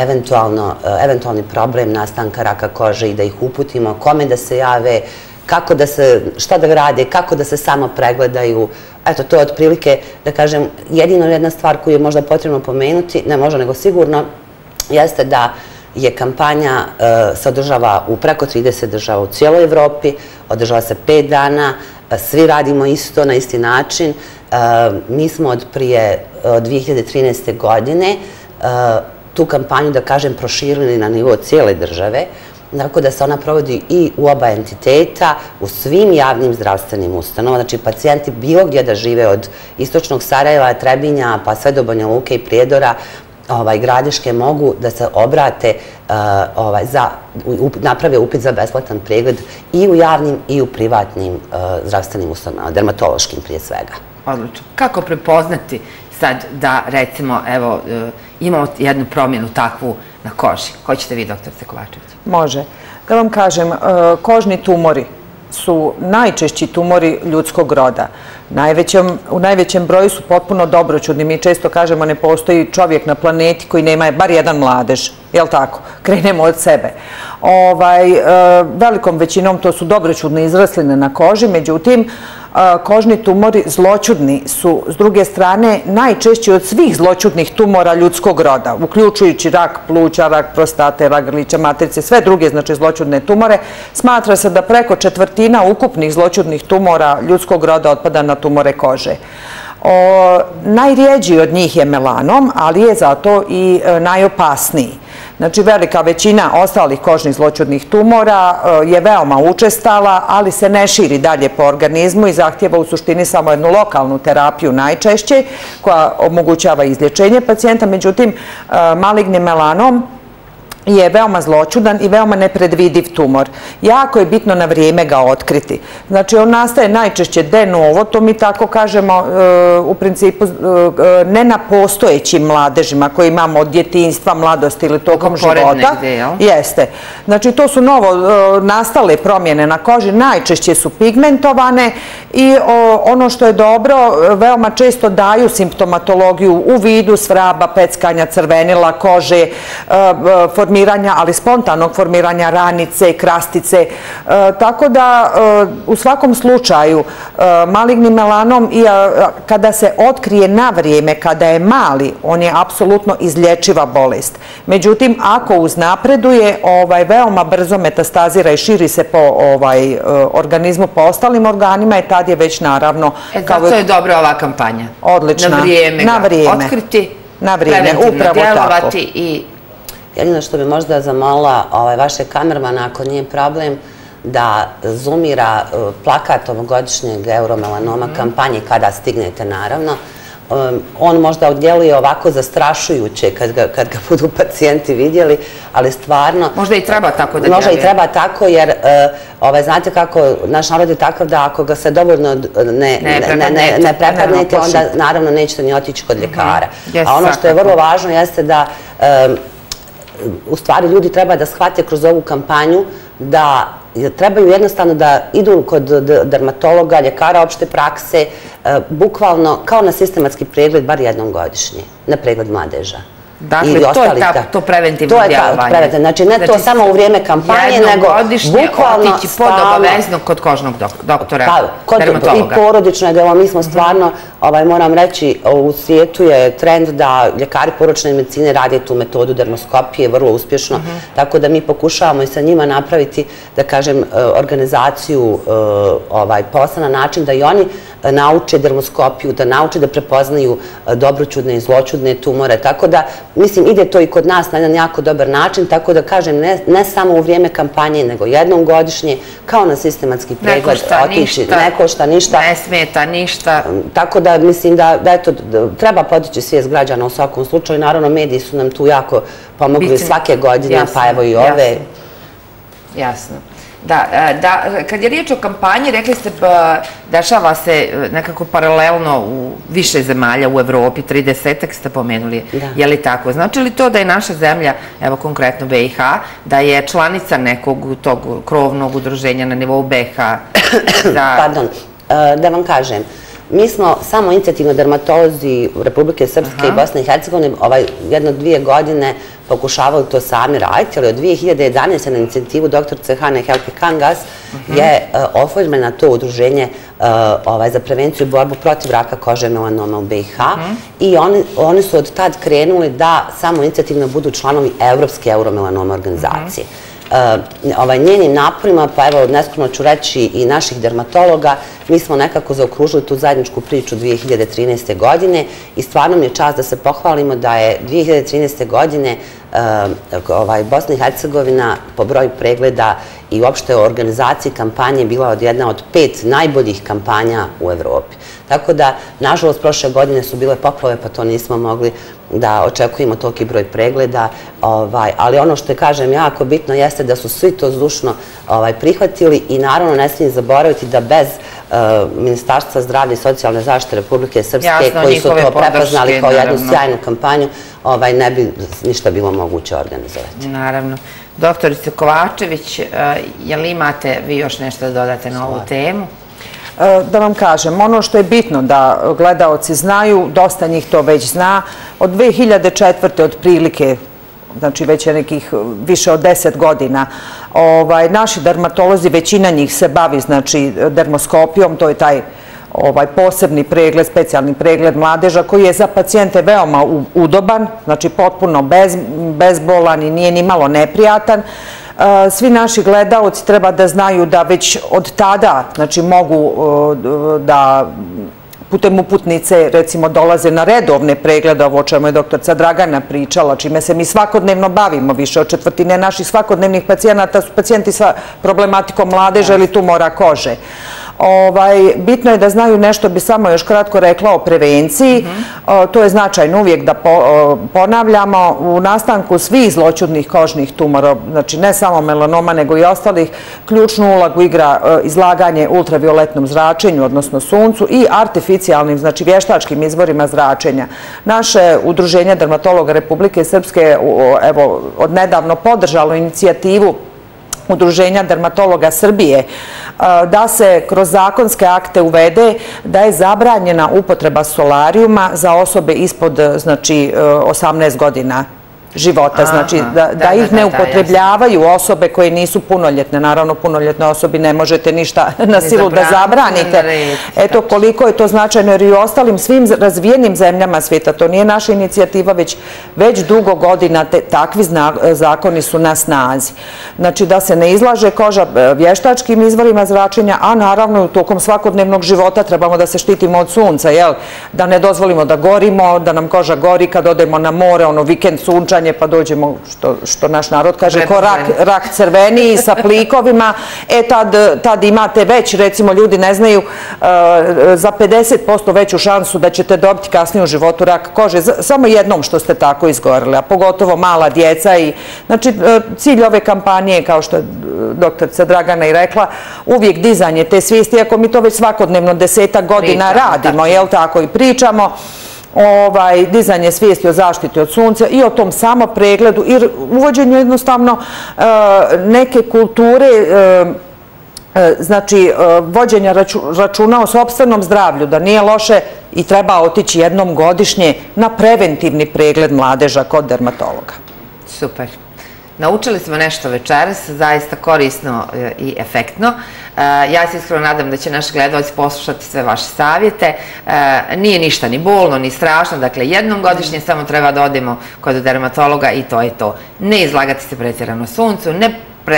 eventualni problem nastanka raka kože i da ih uputimo kome da se jave, kako da se, šta da rade, kako da se samo pregledaju. Eto, to je otprilike, da kažem, jedino jedna stvar koju je možda potrebno pomenuti, ne možda nego sigurno, jeste da je kampanja se održava u preko 30 država u cijeloj Evropi, održava se 5 dana, svi radimo isto, na isti način. Mi smo od prije 2013. godine tu kampanju, da kažem, proširili na nivo cijele države, tako da se ona provodi i u oba entiteta, u svim javnim zdravstvenim ustanovama. Znači, pacijenti bilo gdje da žive od istočnog Sarajeva, Trebinja, pa sve do Banja Luke i Prijedora, Gradiške, mogu da se obrate, naprave upit za besplatan pregled i u javnim i u privatnim zdravstvenim ustanovama, dermatološkim prije svega. Odlično. Kako prepoznati sad da, recimo, evo, imamo jednu promjenu takvu na koži? Hoćete vi, doktorice Kovačević? Može. Da vam kažem, kožni tumori su najčešći tumori ljudskog roda. U najvećem broju su potpuno dobroćudni. Mi često kažemo ne postoji čovjek na planeti koji nema bar jedan mladež. Jel' tako? Krenemo od sebe. Velikom većinom to su dobroćudne izrasline na koži, međutim, kožni tumori zloćudni su, s druge strane, najčešći od svih zloćudnih tumora ljudskog roda, uključujući rak pluća, rak prostate, rak grlića matrice, sve druge, znači, zloćudne tumore. Smatra se da preko 1/4 ukupnih zloćudnih tumora ljudskog roda otpada na tumore kože. Najrijeđiji od njih je melanom, ali je zato i najopasniji. Znači, velika većina ostalih kožnih zloćudnih tumora je veoma učestala, ali se ne širi dalje po organizmu i zahtjeva u suštini samo jednu lokalnu terapiju najčešće, koja omogućava izlječenje pacijenta. Međutim, maligni melanom je veoma zloćudan i veoma nepredvidiv tumor. Jako je bitno na vrijeme ga otkriti. Znači, on nastaje najčešće de novo, to mi tako kažemo, u principu ne na postojećim mladežima koje imamo od djetinjstva, mladosti ili tokom života. Jeste. Znači, to su novo nastale promjene na koži, najčešće su pigmentovane i ono što je dobro, veoma često daju simptomatologiju u vidu svraba, peckanja, crvenila kože, formiranja, ali spontanog formiranja ranice, krastice. Tako da, u svakom slučaju, maligni melanom, kada se otkrije na vrijeme, kada je mali, on je apsolutno izlječiva bolest. Međutim, ako uznapreduje, veoma brzo metastazira i širi se po organizmu, po ostalim organima, i tad je već naravno... Zato je dobra ova kampanja. Odlična. Na vrijeme ga otkriti, preventivno djelovati i... Jedino što bi možda zamolila vaše kamermana, ako nije problem, da zoomira plakat ovogodišnjeg euromelanoma kampanje kada stignete, naravno. On možda odjeluje ovako zastrašujuće kad ga budu pacijenti vidjeli, ali stvarno... Možda i treba tako da djeluje. Možda i treba tako, jer znate kako, naš narod je takav da ako ga se dovoljno ne prepadnete, onda naravno nećete ni otići kod ljekara. A ono što je vrlo važno jeste da u stvari ljudi treba da shvate kroz ovu kampanju da trebaju jednostavno da idu kod dermatologa, ljekara opšte prakse, bukvalno kao na sistematski pregled, bar jednom godišnje, na pregled mladeža. Dakle, to je to preventivno djelovanje. To je znači ne to samo u vrijeme kampanje, nego bukvalno otići podobavezno kod kožnog doktora, dermatologa. I porodično je da mi smo stvarno, moram reći, u svijetu je trend da ljekari porodične medicine rade tu metodu dermoskopije vrlo uspješno, tako da mi pokušavamo i sa njima napraviti, da kažem, organizaciju posla na način da i oni nauče dermoskopiju, da nauče da prepoznaju dobroćudne i zloćudne tumore, tako da mislim, ide to i kod nas na jedan jako dobar način, tako da kažem, ne samo u vrijeme kampanje, nego jednom godišnje, kao na sistematski pregled otići. Ne košta ništa. Ne smeta ništa. Tako da mislim da treba podići svijest građana u svakom slučaju. Naravno, mediji su nam tu jako pomogli svake godine, pa evo i ove. Jasno. Da, kad je riječ o kampanji, rekli ste, dešava se nekako paralelno u više zemalja u Evropi, 30-ak ste pomenuli, je li tako? Znači li to da je naša zemlja, evo konkretno BiH, da je članica nekog tog krovnog udruženja na nivou BiH? Pardon, da vam kažem, mi smo samo inicijativno dermatolozi Republike Srpske i Bosne i Hercegovine 1-2 godine pokušavali to sami raditi, ali od 2011. na inicijativu dr. Hane Helpi Kangas je oformljeno to udruženje za prevenciju i borbu protiv raka kože i melanoma u BiH i oni su od tad krenuli da samo inicijativno budu članovi Evropske euromelanoma organizacije. Njenim naporima, pa evo neskromno ću reći i naših dermatologa, mi smo nekako zaokružili tu zajedničku priču 2013. godine i stvarno mi je čast da se pohvalimo da je 2013. godine Bosna i Hercegovina po broju pregleda i uopšte o organizaciji kampanje bila jedna od 5 najboljih kampanja u Evropi. Tako da, nažalost, prošle godine su bile poplave, pa to nismo mogli da očekujemo toliki broj pregleda, ali ono što je, kažem, jako bitno jeste da su svi to zdušno prihvatili i naravno ne smijem zaboraviti da bez Ministarstva zdravlja i socijalne zaštite Republike Srpske, koji su to prepoznali kao jednu sjajnu kampanju, ne bi ništa bilo moguće organizovati. Naravno. Doktorice Kovačević, je li imate vi još nešto da dodate na ovu temu? Da vam kažem, ono što je bitno da gledaoci znaju, dosta njih to već zna, od 2004. otprilike, znači već je nekih više od 10 godina, naši dermatolozi, većina njih se bavi, znači, dermoskopijom, to je taj posebni pregled, specijalni pregled mladeža koji je za pacijente veoma udoban, znači potpuno bezbolan i nije ni malo neprijatan. Svi naši gledaoci treba da znaju da već od tada, znači, mogu da putem uputnice, recimo, dolaze na redovne preglede, ovo o čemu je doktorica Dragana pričala, čime se mi svakodnevno bavimo, više od četvrtine naših svakodnevnih pacijenata su pacijenti sa problematikom mladeža ili tumora kože. Bitno je da znaju nešto, bi samo još kratko rekla o prevenciji. To je značajno uvijek da ponavljamo. U nastanku svih zloćudnih kožnih tumora, znači ne samo melanoma, nego i ostalih, ključnu ulogu igra izlaganje ultravioletnom zračenju, odnosno suncu, i artificijalnim, znači vještačkim izvorima zračenja. Naše udruženje dermatologa Republike Srpske odnedavno podržalo inicijativu Udruženja dermatologa Srbije da se kroz zakonske akte uvede da je zabranjena upotreba solarijuma za osobe ispod 18 godina života, znači da ih ne upotrebljavaju osobe koje nisu punoljetne. Naravno, punoljetne osobi ne možete ništa na silu da zabranite. Eto koliko je to značajno, jer i u ostalim svim razvijenim zemljama svijeta, to nije naša inicijativa, već dugo godina takvi zakoni su na snazi. Znači da se ne izlaže koža vještačkim izvorima zračenja, a naravno u tokom svakodnevnog života trebamo da se štitimo od sunca, da ne dozvolimo da gorimo, da nam koža gori kad odemo na more, vikend sunča, pa dođemo, što naš narod kaže, ko rak crveniji sa plikovima, tad imate već, recimo, ljudi ne znaju, za 50% veću šansu da ćete dobiti kasnije u životu rak kože, samo jednom što ste tako izgorili, a pogotovo mala djeca. Znači, cilj ove kampanje, kao što je doktorica Dragana i rekla, uvijek dizanje te svijesti, ako mi to već svakodnevno 10 godina radimo, jel tako, i pričamo, dizanje svijesti o zaštiti od sunca i o tom samopregledu i uvođenju jednostavno neke kulture, znači vođenja računa o sopstvenom zdravlju, da nije loše i treba otići jednom godišnje na preventivni pregled mladeža kod dermatologa. Super. Naučili smo nešto večeras, zaista korisno i efektno. Ja se iskreno nadam da će naši gledalci poslušati sve vaše savjete. Nije ništa ni bolno, ni strašno, dakle jednom godišnje samo treba da odemo kod dermatologa i to je to. Ne izlagati se pretjerano suncu, ne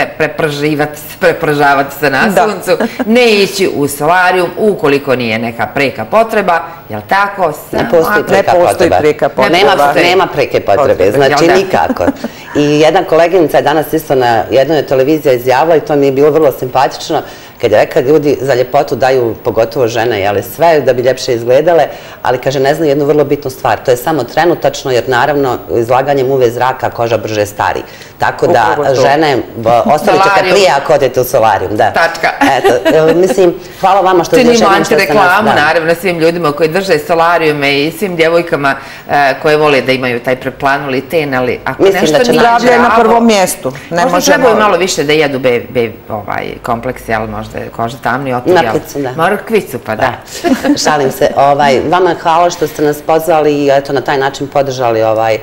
prepržavati se na suncu, ne ići u solarijum ukoliko nije neka preka potreba, jel tako? Ne postoji preka potreba. Nema preke potrebe, znači nikako. I jedna koleginica je danas isto na jednoj televiziji izjavila i to mi je bilo vrlo simpatično, kad je rekla ljudi za ljepotu daju, pogotovo žene, sve da bi ljepše izgledale, ali kaže ne znaju jednu vrlo bitnu stvar, to je samo trenutačno jer naravno izlaganjem UV zraka koža brže stari. Tako da žene ostavit ćete prije ako odete u solarijum. Tačka. Mislim, hvala vama što činimo antireklamu naravno svim ljudima koji drže solarijume i svim djevojkama koje vole da imaju taj preplanuli ten, ali ako nešto nije zdravlje je na prvom mjestu. Možda trebaju malo više da jedu B kompleksi, ali možda je koža tamni otvor. Mrkvicu, pa da. Šalim se. Vama hvala što ste nas pozvali i na taj način podržali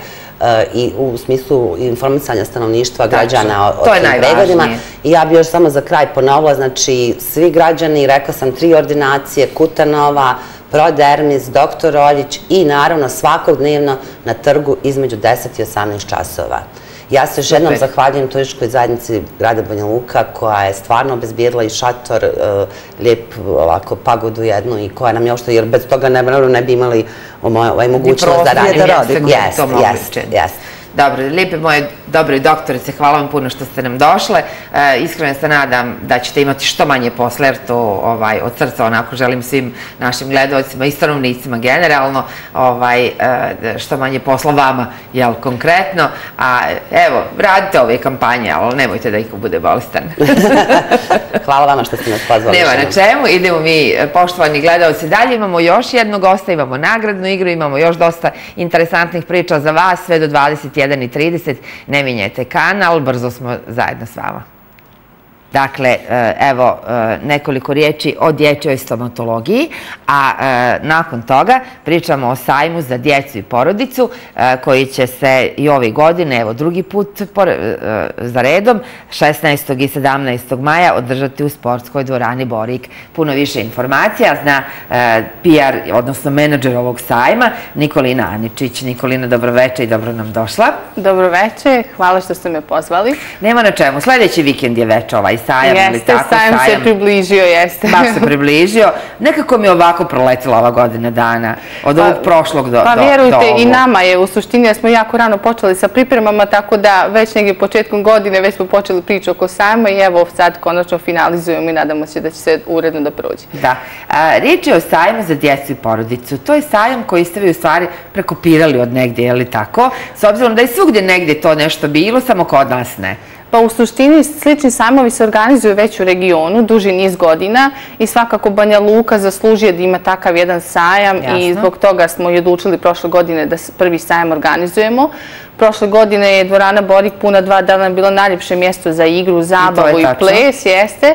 i u smislu informisanja stanovništva građana o tim pregledima. I ja bih još samo za kraj ponovila, znači svi građani, rekla sam 3 ordinacije, Kutanova, Prodermis, Dr. Oljić i naravno svakodnevno na trgu između 10 i 18 časova. Ja se još jednom zahvaljujem turističkoj zajednici grada Banja Luka koja je stvarno obezbijedila i šator, lijep ovako pagodu jednu i koja nam je ošto, jer bez toga ne bi imali mogućnost da radimo. Dobro, lijepe moje dobre doktorice, hvala vam puno što ste nam došle. Iskreno se nadam da ćete imati što manje posla, jer to od srca onako želim svim našim gledalcima i stanovnicima generalno, što manje posla vama, jel, konkretno. A evo, radite ove kampanje, ali nemojte da iko bude bolestan. Hvala vama što ste nas pozvali. Nema na čemu, idemo mi, poštovani gledalci, dalje imamo još jednog gosta, imamo nagradnu igru, imamo još dosta interesantnih priča za vas, sve do 21:30, ne mijenjajte kanal, brzo smo zajedno s vama. Dakle, evo nekoliko riječi o dječjoj stomatologiji, a nakon toga pričamo o sajmu za djecu i porodicu koji će se i ove godine, evo drugi put za redom, 16. i 17. maja održati u sportskoj dvorani Borik. Puno više informacija zna PR, odnosno menadžer ovog sajma, Nikolina Aničić. Nikolina, dobroveče i dobro nam došla. Dobroveče, hvala što ste me pozvali. Nema na čemu, sljedeći vikend je već ovaj sajam. Jeste, sajam se približio, jeste. Baš se približio. Nekako mi je ovako proletila ova godina dana, od ovog prošlog do ovog. Pa vjerujte, i nama je u suštini, da smo jako rano počeli sa pripremama, tako da već negdje početkom godine već smo počeli priču oko sajma i evo sad konačno finalizujemo i nadamo se da će se uredno da prođe. Da. Riječ je o sajmu za djecu i porodicu. To je sajam koji ste vi u stvari prekopirali od negdje, je li tako? S obzirom da je svugdje negdje to nešto bilo, samo kod nas ne. Pa u suštini slični sajmovi se organizuju već u regionu duži niz godina i svakako Banja Luka zaslužuje da ima takav jedan sajam i zbog toga smo i odlučili prošle godine da prvi sajam organizujemo. Prošle godine je dvorana Borik puna 2 dana bilo najljepše mjesto za igru, zabavu i ples, jeste.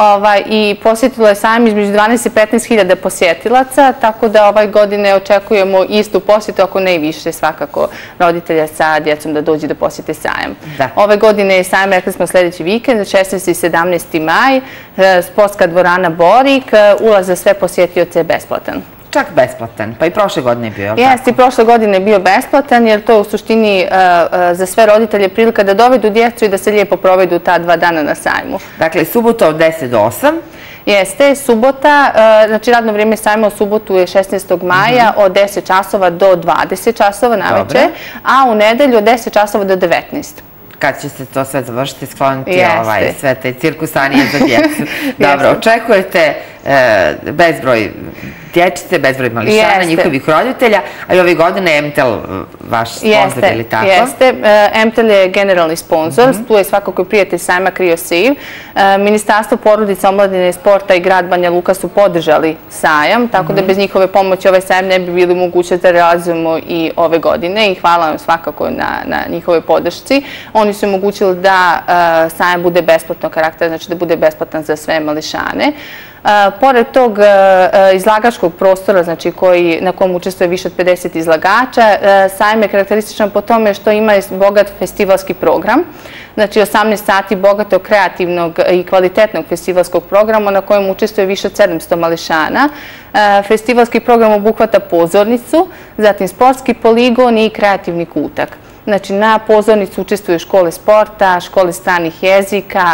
I posjetilo je sajam između 12 i 15 hiljada posjetilaca, tako da ovaj godine očekujemo istu posjetu, ako ne i više svakako roditelja sa djecom da dođe da posjete sajam. Ove godine je sajam, rekli smo, sljedeći vikend, 16. i 17. maj, sportska dvorana Borik, ulaz za sve posjetioce je besplatan. Čak besplatan, pa i prošle godine je bio, je li tako? Jeste, i prošle godine je bio besplatan, jer to je u suštini za sve roditelje prilika da dovedu djecu i da se lijepo provedu ta 2 dana na sajmu. Dakle, subota od 10 do 8. Jeste, subota, znači radno vrijeme sajma u subotu je 16. maja od 10 časova do 20 časova na večer, a u nedelju od 10 časova do 19. Kad će se to sve završiti, skloniti sve te cirkusanije za djecu. Dobro, očekujete bezbroj dječice, bezbroj mališana, njihovih roditelja, a i ove godine je MTEL vaš sponsor, ili tako? Jeste. MTEL je generalni sponsor, tu je svakako prijatelj sajma CryoSave. Ministarstvo porodice, omladine, sporta i grad Banja Luka su podržali sajam, tako da bez njihove pomoći ovaj sajam ne bi bili mogućnost da realizujemo i ove godine i hvala vam svakako na njihove podršci. Oni su omogućili da sajam bude besplatnog karaktera, znači da bude besplatan za sve mališane. Pored tog izlagačkog prostora na kom učestvuje više od 50 izlagača, sajam je karakterističan po tome što ima bogat festivalski program. Znači 18 sati bogatog, kreativnog i kvalitetnog festivalskog programa na kojem učestvuje više od 700 mališana. Festivalski program obuhvata pozornicu, zatim sportski poligon i kreativni kutak. Znači, na pozornicu učestvuju škole sporta, škole stranih jezika,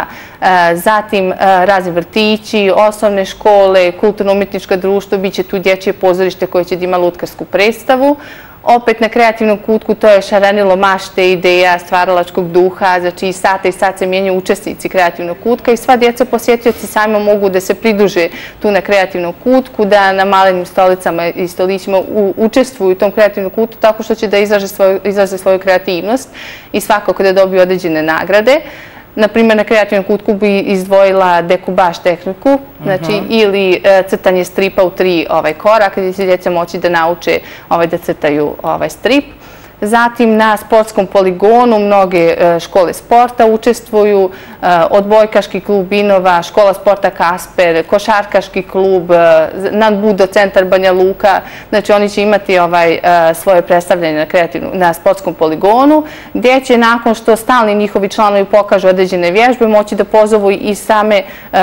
zatim razni vrtići, osnovne škole, kulturno-umjetnička društva, bit će tu dječje pozorište koje će da ima lutkarsku predstavu. Opet na kreativnom kutku to je šarenilo mašte, ideja, stvaralačkog duha, znači i sad se mijenjaju učesnici kreativnog kutka i sva djeca posjetioci sajma mogu da se pridruže tu na kreativnom kutku, da na malenim stolicama i stolićima učestvuju u tom kreativnom kutku tako što će da izraže svoju kreativnost i svakako da dobiju određene nagrade. Naprimjer, na kreativnom kutku bi izdvojila dekubaž tehniku, znači ili crtanje stripa u 3 koraka gdje će djeca moći da nauče da crtaju strip. Zatim na sportskom poligonu mnoge škole sporta učestvuju, odbojkaški klub Inova, škola sporta Kasper, košarkaški klub, Nanbudo centar Banja Luka. Znači oni će imati svoje predstavljanje na sportskom poligonu, gdje će nakon što stalni njihovi članovi pokažu određene vježbe moći da pozovu i same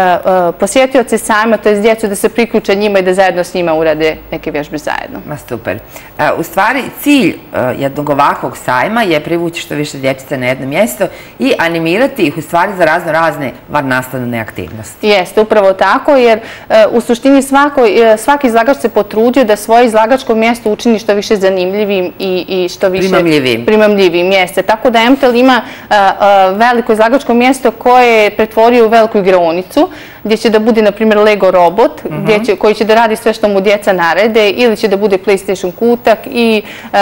posjetioce sajma, to je djecu da se priključe njima i da zajedno s njima urade neke vježbe zajedno. Super. U stvari, cilj jednog ovakvog sajma je privući što više dječice na jedno mjesto i animirati ih u stvari za razne vannastavne aktivnosti. Jeste, upravo tako, jer u suštini svaki izlagač se potrudio da svoje izlagačko mjesto učini što više zanimljivim i što više primamljivim. Jeste, tako da MTEL ima veliko izlagačko mjesto koje je pretvorio u veliku igraonicu, gdje će da bude, na primjer, Lego robot, koji će da radi sve što mu djeca narede, ili će da bude PlayStation kutak i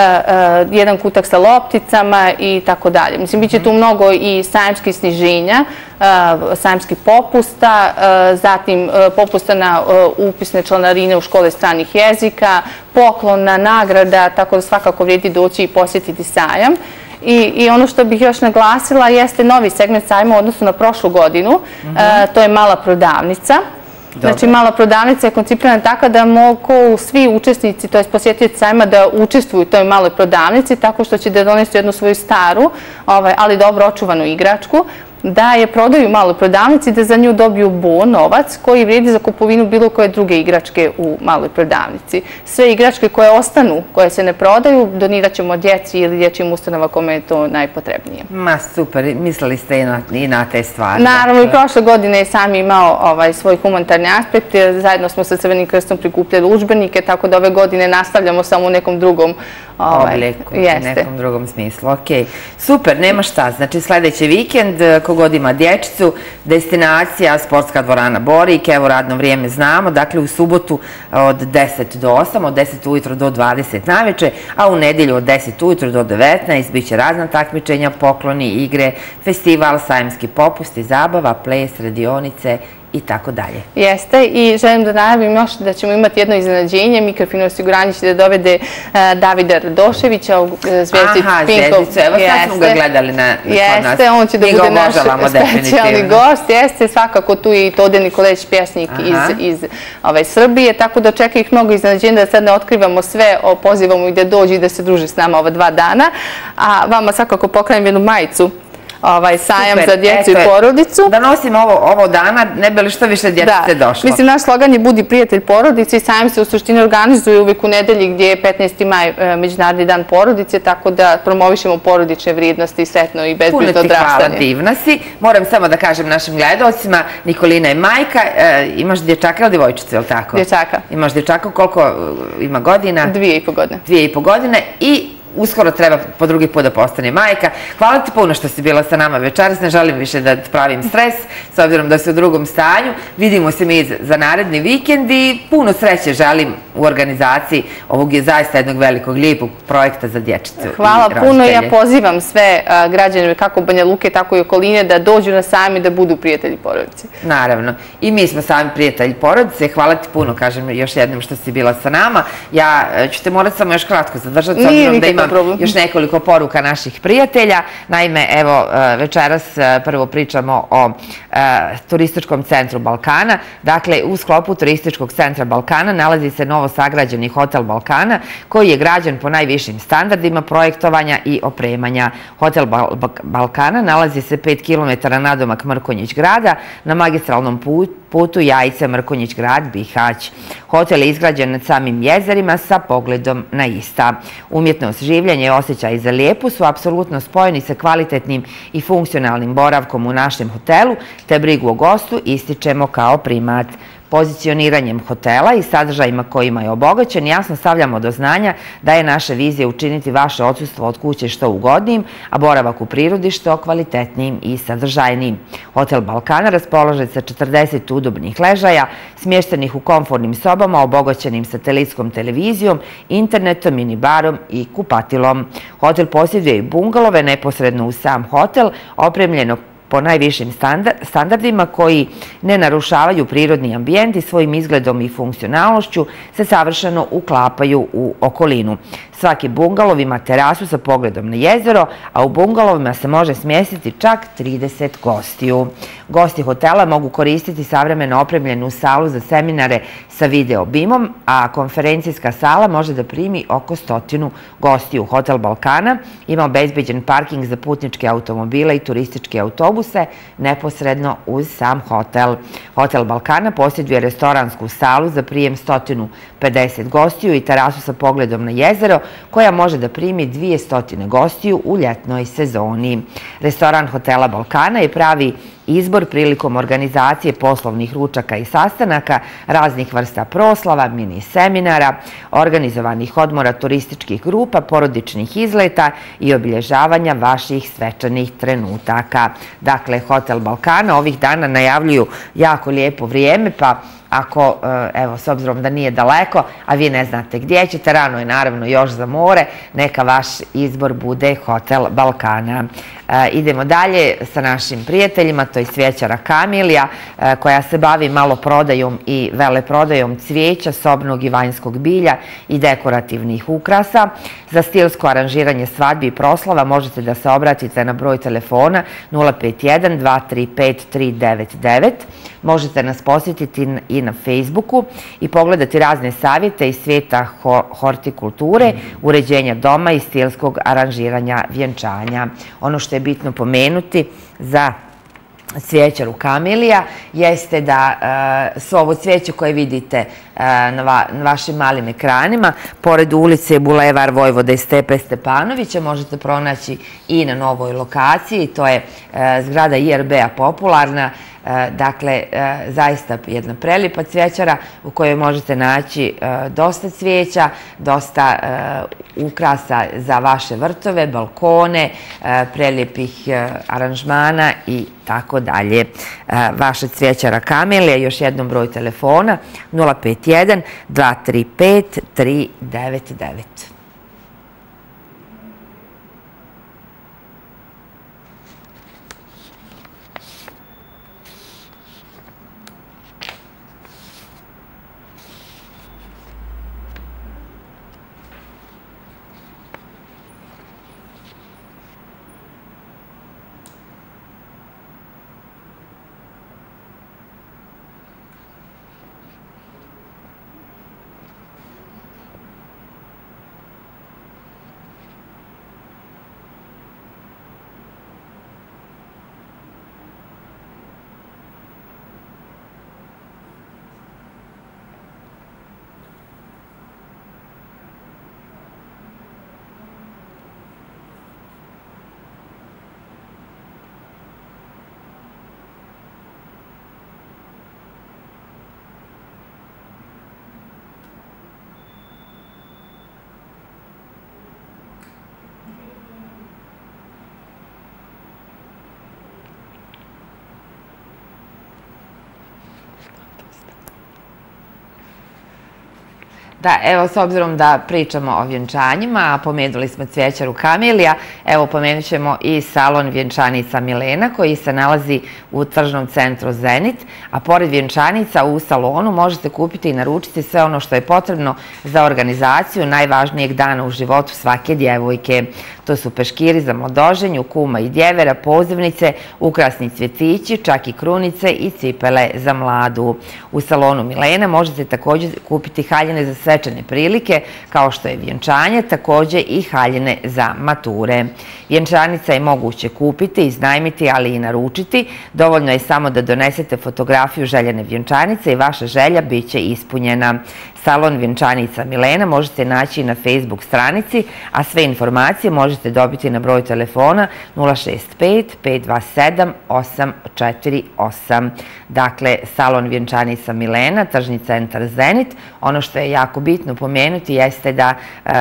jedan kutak sa lopticama i tako dalje. Mislim, bit će tu mnogo i sajamskih sniženja, sajamskih popusta, zatim popusta na upisne članarine u škole stranih jezika, poklona, nagrada, tako da svakako vrijedi doći i posjetiti sajam. I ono što bih još naglasila jeste novi segment sajma u odnosu na prošlu godinu, to je mala prodavnica. Znači, mala prodavnica je koncipirana tako da mogu svi učesnici, to je posjetioci sajma, da učestvuju u toj maloj prodavnici tako što će da donesu jednu svoju staru, ali dobro očuvanu igračku, da je prodaju u maloj prodavnici, da za nju dobiju bon, novac, koji vrijedi za kupovinu bilo koje druge igračke u maloj prodavnici. Sve igračke koje ostanu, koje se ne prodaju, donirat ćemo djeci ili dječjim ustanovama kome je to najpotrebnije. Ma super, mislili ste i na te stvari. Naravno, i prošle godine je sam imao svoj humanitarni aspekt, zajedno smo sa Crvenim krstom prikupljali udžbenike, tako da ove godine nastavljamo samo u nekom drugom obliku, u nekom drugom smislu. Super, nema šta. Znači, sljedeći vikend, kogod ima dječicu, destinacija sportska dvorana Borik, evo radno vrijeme znamo, dakle u subotu od 10 do 8, od 10 ujutro do 20 naveče, a u nedjelju od 10 ujutro do 19 bit će razna takmičenja, pokloni, igre, festival, sajamski popusti, zabava, ples, radionice i tako dalje. Jeste, i želim da najavim još da ćemo imati jedno iznenađenje. Mikrofino osiguranje će da dovede Davida Radoševića u Zvijezdi Pinkov. Zvijezdicu, evo sad smo ga gledali kod nas. Jeste, on će da bude naš specijalni gost. Jeste, svakako tu je i Tode Nikoleć, pjesnik iz Srbije, tako da očekaju ih mnogo iznenađenja, da sad ne otkrivamo sve, pozivamo ih da dođu i da se druže s nama ova 2 dana. A vama svakako poklanjam jednu majicu sajam za djecu i porodicu. Da nosim ovo dana, ne bi li što više djece došlo. Mislim, naš slogan je Budi prijatelj porodice i sajam se u suštini organizuje uvijek u nedelji gdje je 15. maj Međunarodni dan porodice, tako da promovišemo porodične vrijednosti, sretno i bezbrižno odrastanje. Puno ti hvala, divna si. Moram samo da kažem našim gledalcima, Nikolina je majka, imaš dječaka ili djevojčicu, je li tako? Dječaka. Imaš dječaka, koliko ima godina? 2,5 godine. 2,5 godine i uskoro treba po drugi put da postane majka. Hvala ti puno što si bila sa nama večeras, ne želim više da pravim stres, s obzirom da si u drugom stanju. Vidimo se mi za naredni vikend i puno sreće želim u organizaciji ovog je zaista jednog velikog, lijepog projekta za dječicu. Hvala puno, ja pozivam sve građane kako Banja Luke, tako i okoline da dođu na sajam i da budu prijatelji porodice. Naravno. I mi smo sami prijatelji porodice. Hvala ti puno, kažem još jednom što si bila sa nama. Ja ću te morati samo još kratko zadržati, s obzirom da imam još nekoliko poruka naših prijatelja. Naime, evo, večeras prvo pričamo o turističkom centru Balkana. Dakle, u sklopu turističkog centra Balkana nalazi se novo sagrađeni hotel Balkana, koji je građen po najvišim standardima projektovanja i opremanja. Hotel Balkana nalazi se 5 km nadomak Mrkonjić grada, na magistralnom putu Jajce, Mrkonjić grad, Bihać. Hotel je izgrađen nad samim jezerima sa pogledom na ista. Umjetnost življenja i osjećaj za lijepu su apsolutno spojeni sa kvalitetnim i funkcionalnim boravkom u našem hotelu, te brigu o gostu ističemo kao primat. Pozicioniranjem hotela i sadržajima kojima je obogaćen jasno stavljamo do znanja da je naša vizija učiniti vaše odsustvo od kuće što ugodnijim, a boravak u prirodi što kvalitetnijim i sadržajnijim. Hotel Balkana raspolaže sa 40 udobnih ležaja, smještenih u komfornim sobama, obogaćenim satelitskom televizijom, internetom, minibarom i kupatilom. Hotel posjeduje i bungalove neposredno uz sam hotel, opremljeno po najvišim standardima koji ne narušavaju prirodni ambijent i svojim izgledom i funkcionalnošću se savršeno uklapaju u okolinu. Svaki bungalov ima terasu sa pogledom na jezero, a u bungalovima se može smjestiti čak 30 gostiju. Gosti hotela mogu koristiti savremeno opremljenu salu za seminare sa video bimom, a konferencijska sala može da primi oko 100 gostiju. Hotel Balkana ima obezbeđen parking za putničke automobile i turističke autobuse neposredno uz sam hotel. Hotel Balkana posjeduje restoransku salu za prijem 150 gostiju i terasu sa pogledom na jezero, koja može da primi 200 gostiju u ljetnoj sezoni. Restoran hotela Balkana je pravi izbor prilikom organizacije poslovnih ručaka i sastanaka, raznih vrsta proslava, mini seminara, organizovanih odmora turističkih grupa, porodičnih izleta i obilježavanja vaših svečanih trenutaka. Dakle, Hotel Balkana ovih dana najavljuju jako lijepo vrijeme, pa ako, evo, s obzirom da nije daleko, a vi ne znate gdje ćete, rano je naravno još za more, neka vaš izbor bude Hotel Balkana. Idemo dalje sa našim prijateljima, to je cvijećara Kamilija, koja se bavi maloprodajom i veleprodajom cvijeća, sobnog i vanjskog bilja i dekorativnih ukrasa. Za stilsko aranžiranje svadbi i proslava možete da se obratite na broj telefona 051 235 399. Možete nas posjetiti i na Facebooku i pogledati razne savjete iz svijeta hortikulture, uređenja doma i stilskog aranžiranja vjenčanja. Ono što je bitno pomenuti za cvijećaru Kamilija jeste da svo ovo cvijeće koje vidite na vašim malim ekranima, pored ulice Bulevar Vojvode Stepe Stepanovića, možete pronaći i na novoj lokaciji, to je zgrada IRB-a Popularna. Dakle, zaista jedna prelijepa cvijećara u kojoj možete naći dosta cvijeća, dosta ukrasa za vaše vrtove, balkone, prelijepih aranžmana i tako dalje. Vaša cvijećara Kamilija, još jednom broj telefona 051 235 399. Da, evo, s obzirom da pričamo o vjenčanjima, a pomenuli smo cvjećaru Kamilija, evo, pomenut ćemo i salon vjenčanica Milena, koji se nalazi u tržnom centru Zenit, a pored vjenčanica u salonu možete kupiti i naručiti sve ono što je potrebno za organizaciju najvažnijeg dana u životu svake djevojke. To su peškiri za mladoženju, kuma i djevera, pozivnice, ukrasni cvjetići, čak i krunice i cipele za mladu. U salonu Milena možete također kupiti haljine za svečane prilike, kao što je vjenčanje, također i haljine za mature. Vjenčanica je moguće kupiti, iznajmiti, ali i naručiti. Dovoljno je samo da donesete fotografiju željene vjenčanice i vaša želja bit će ispunjena. Salon vjenčanica Milena možete naći na Facebook stranici, a sve informacije možete dobiti na broj telefona 065 527 848. Dakle, salon vjenčanica Milena, tržni centar Zenit. Ono što je jako bitno pomenuti jeste da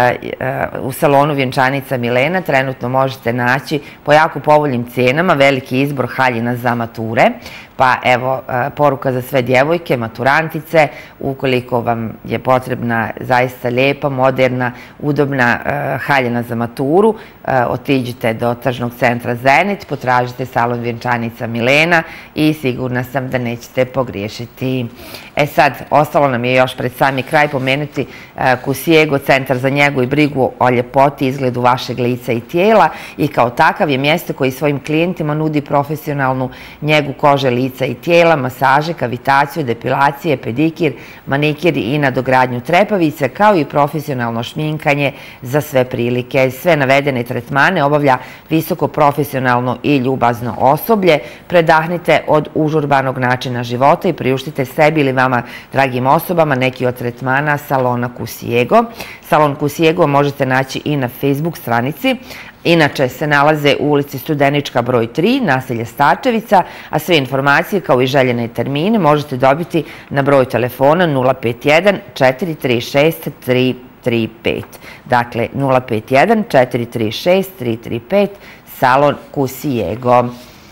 u salonu vjenčanica Milena trenutno možete naći po jako povoljnim cijenama veliki izbor haljina za mature. Pa evo, poruka za sve djevojke, maturantice, ukoliko vam je potrebna zaista lijepa, moderna, udobna haljina za maturu, otiđite do tržnog centra Zenit, potražite salon vjenčanica Milena i sigurna sam da nećete pogriješiti. E sad, ostalo nam je još pred sami kraj pomenuti Kusiego, centar za njegu i brigu o ljepoti i izgledu vašeg lica i tijela, i kao takav je mjesto koji svojim klijentima nudi profesionalnu njegu kože, lica i tijela, masaže, kavitaciju, depilacije, pedikir, manikir i nadogradnju trepavice, kao i profesionalno šminkanje za sve prilike. Sve navedene tretmane obavlja visoko profesionalno i ljubazno osoblje. Predahnite od užurbanog načina života i priuštite sebi ili vama dragim osobama neki od tretmana salona Kusiego. Salon Kusiego možete naći i na Facebook stranici. Inače se nalaze u ulici Studenička broj 3, naselje Starčevica, a sve informacije kao i željene termine možete dobiti na broj telefona 051 436 335. Dakle, 051 436 335, salon Kusiego.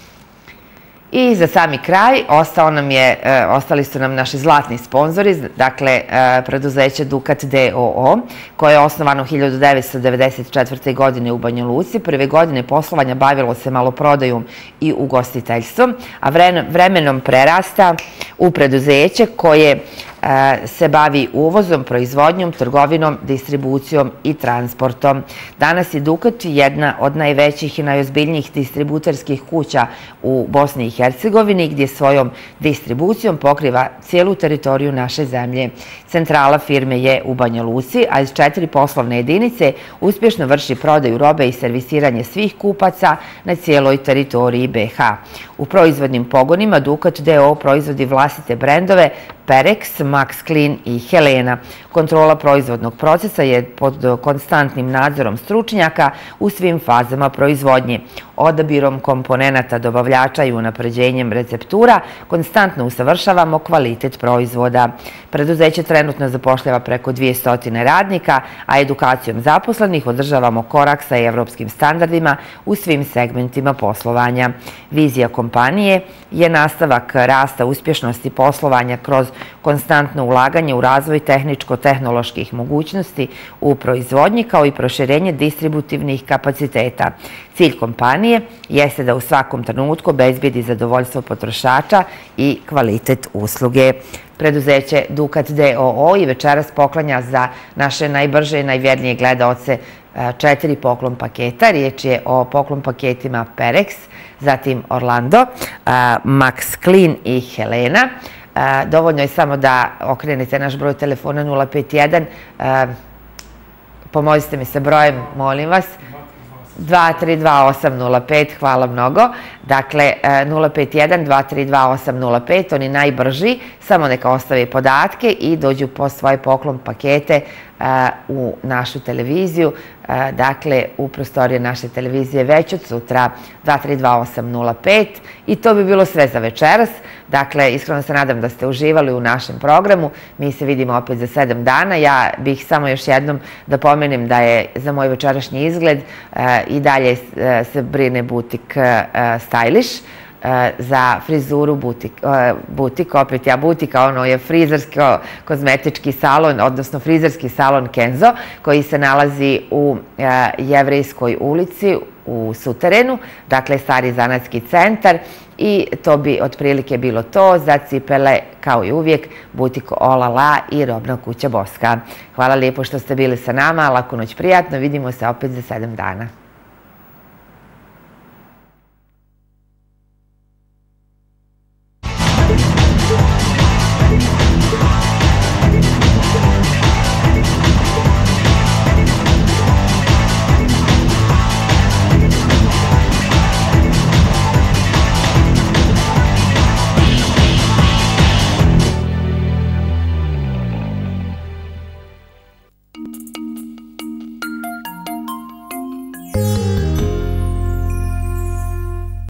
I za sami kraj ostali su nam naši zlatni sponzori, dakle preduzeće Dukat DOO, koje je osnovano 1994. godine u Banja Luci. Prve godine poslovanja bavilo se maloprodajom i ugostiteljstvom, a vremenom prerasta u preduzeće koje se bavi uvozom, proizvodnjom, trgovinom, distribucijom i transportom. Danas je Dukat jedna od najvećih i najozbiljnijih distributerskih kuća u Bosni i Hercegovini, gdje svojom distribucijom pokriva cijelu teritoriju naše zemlje. Centrala firme je u Banja Luci, a iz 4 poslovne jedinice uspješno vrši prodaju robe i servisiranje svih kupaca na cijeloj teritoriji BiH. U proizvodnim pogonima Dukat DOO proizvodi vlastite brendove Perex, Max Clean i Helena. Kontrola proizvodnog procesa je pod konstantnim nadzorom stručnjaka u svim fazama proizvodnje. Odabirom komponenata, dobavljača i unapređenjem receptura konstantno usavršavamo kvalitet proizvoda. Preduzeće trenutno zapošljava preko 200 radnika, a edukacijom zaposlenih održavamo korak sa evropskim standardima u svim segmentima poslovanja. Vizija kompanije je nastavak rasta uspješnosti poslovanja kroz konstantno ulaganje u razvoj tehničko-tehnoloških mogućnosti u proizvodnji, kao i proširenje distributivnih kapaciteta. Cilj kompanije jeste da u svakom trenutku obezbijedi zadovoljstvo potrošača i kvalitet usluge. Preduzeće Dukat DOO i večeras poklanja za naše najbrže i najvjernije gledaoce 4 poklon paketa. Riječ je o poklon paketima Perex, zatim Orlando, Max Clean i Helena. Dovoljno je samo da okrenete naš broj telefona 051, pomozite mi sa brojem, molim vas, 232-805, hvala mnogo. Dakle, 051-232-805, oni najbrži, samo neka ostave podatke i dođu po svoje poklon pakete u našu televiziju. Dakle, u prostorije naše televizije već od sutra 232-805 i to bi bilo sve za večeras. Dakle, iskreno se nadam da ste uživali u našem programu. Mi se vidimo opet za 7 dana. Ja bih samo još jednom da pomenem da je za moj večerašnji izgled i dalje se brine butik Stylish. za frizuru butik, opet ja butika, ono je frizersko-kozmetički salon, odnosno frizerski salon Kenzo, koji se nalazi u Jevrejskoj ulici u suterenu, dakle stari zanatski centar, i to bi otprilike bilo to. Za cipele, kao i uvijek, butik Olala i robna kuća Boska. Hvala lijepo što ste bili sa nama, laku noć, prijatno, vidimo se opet za 7 dana.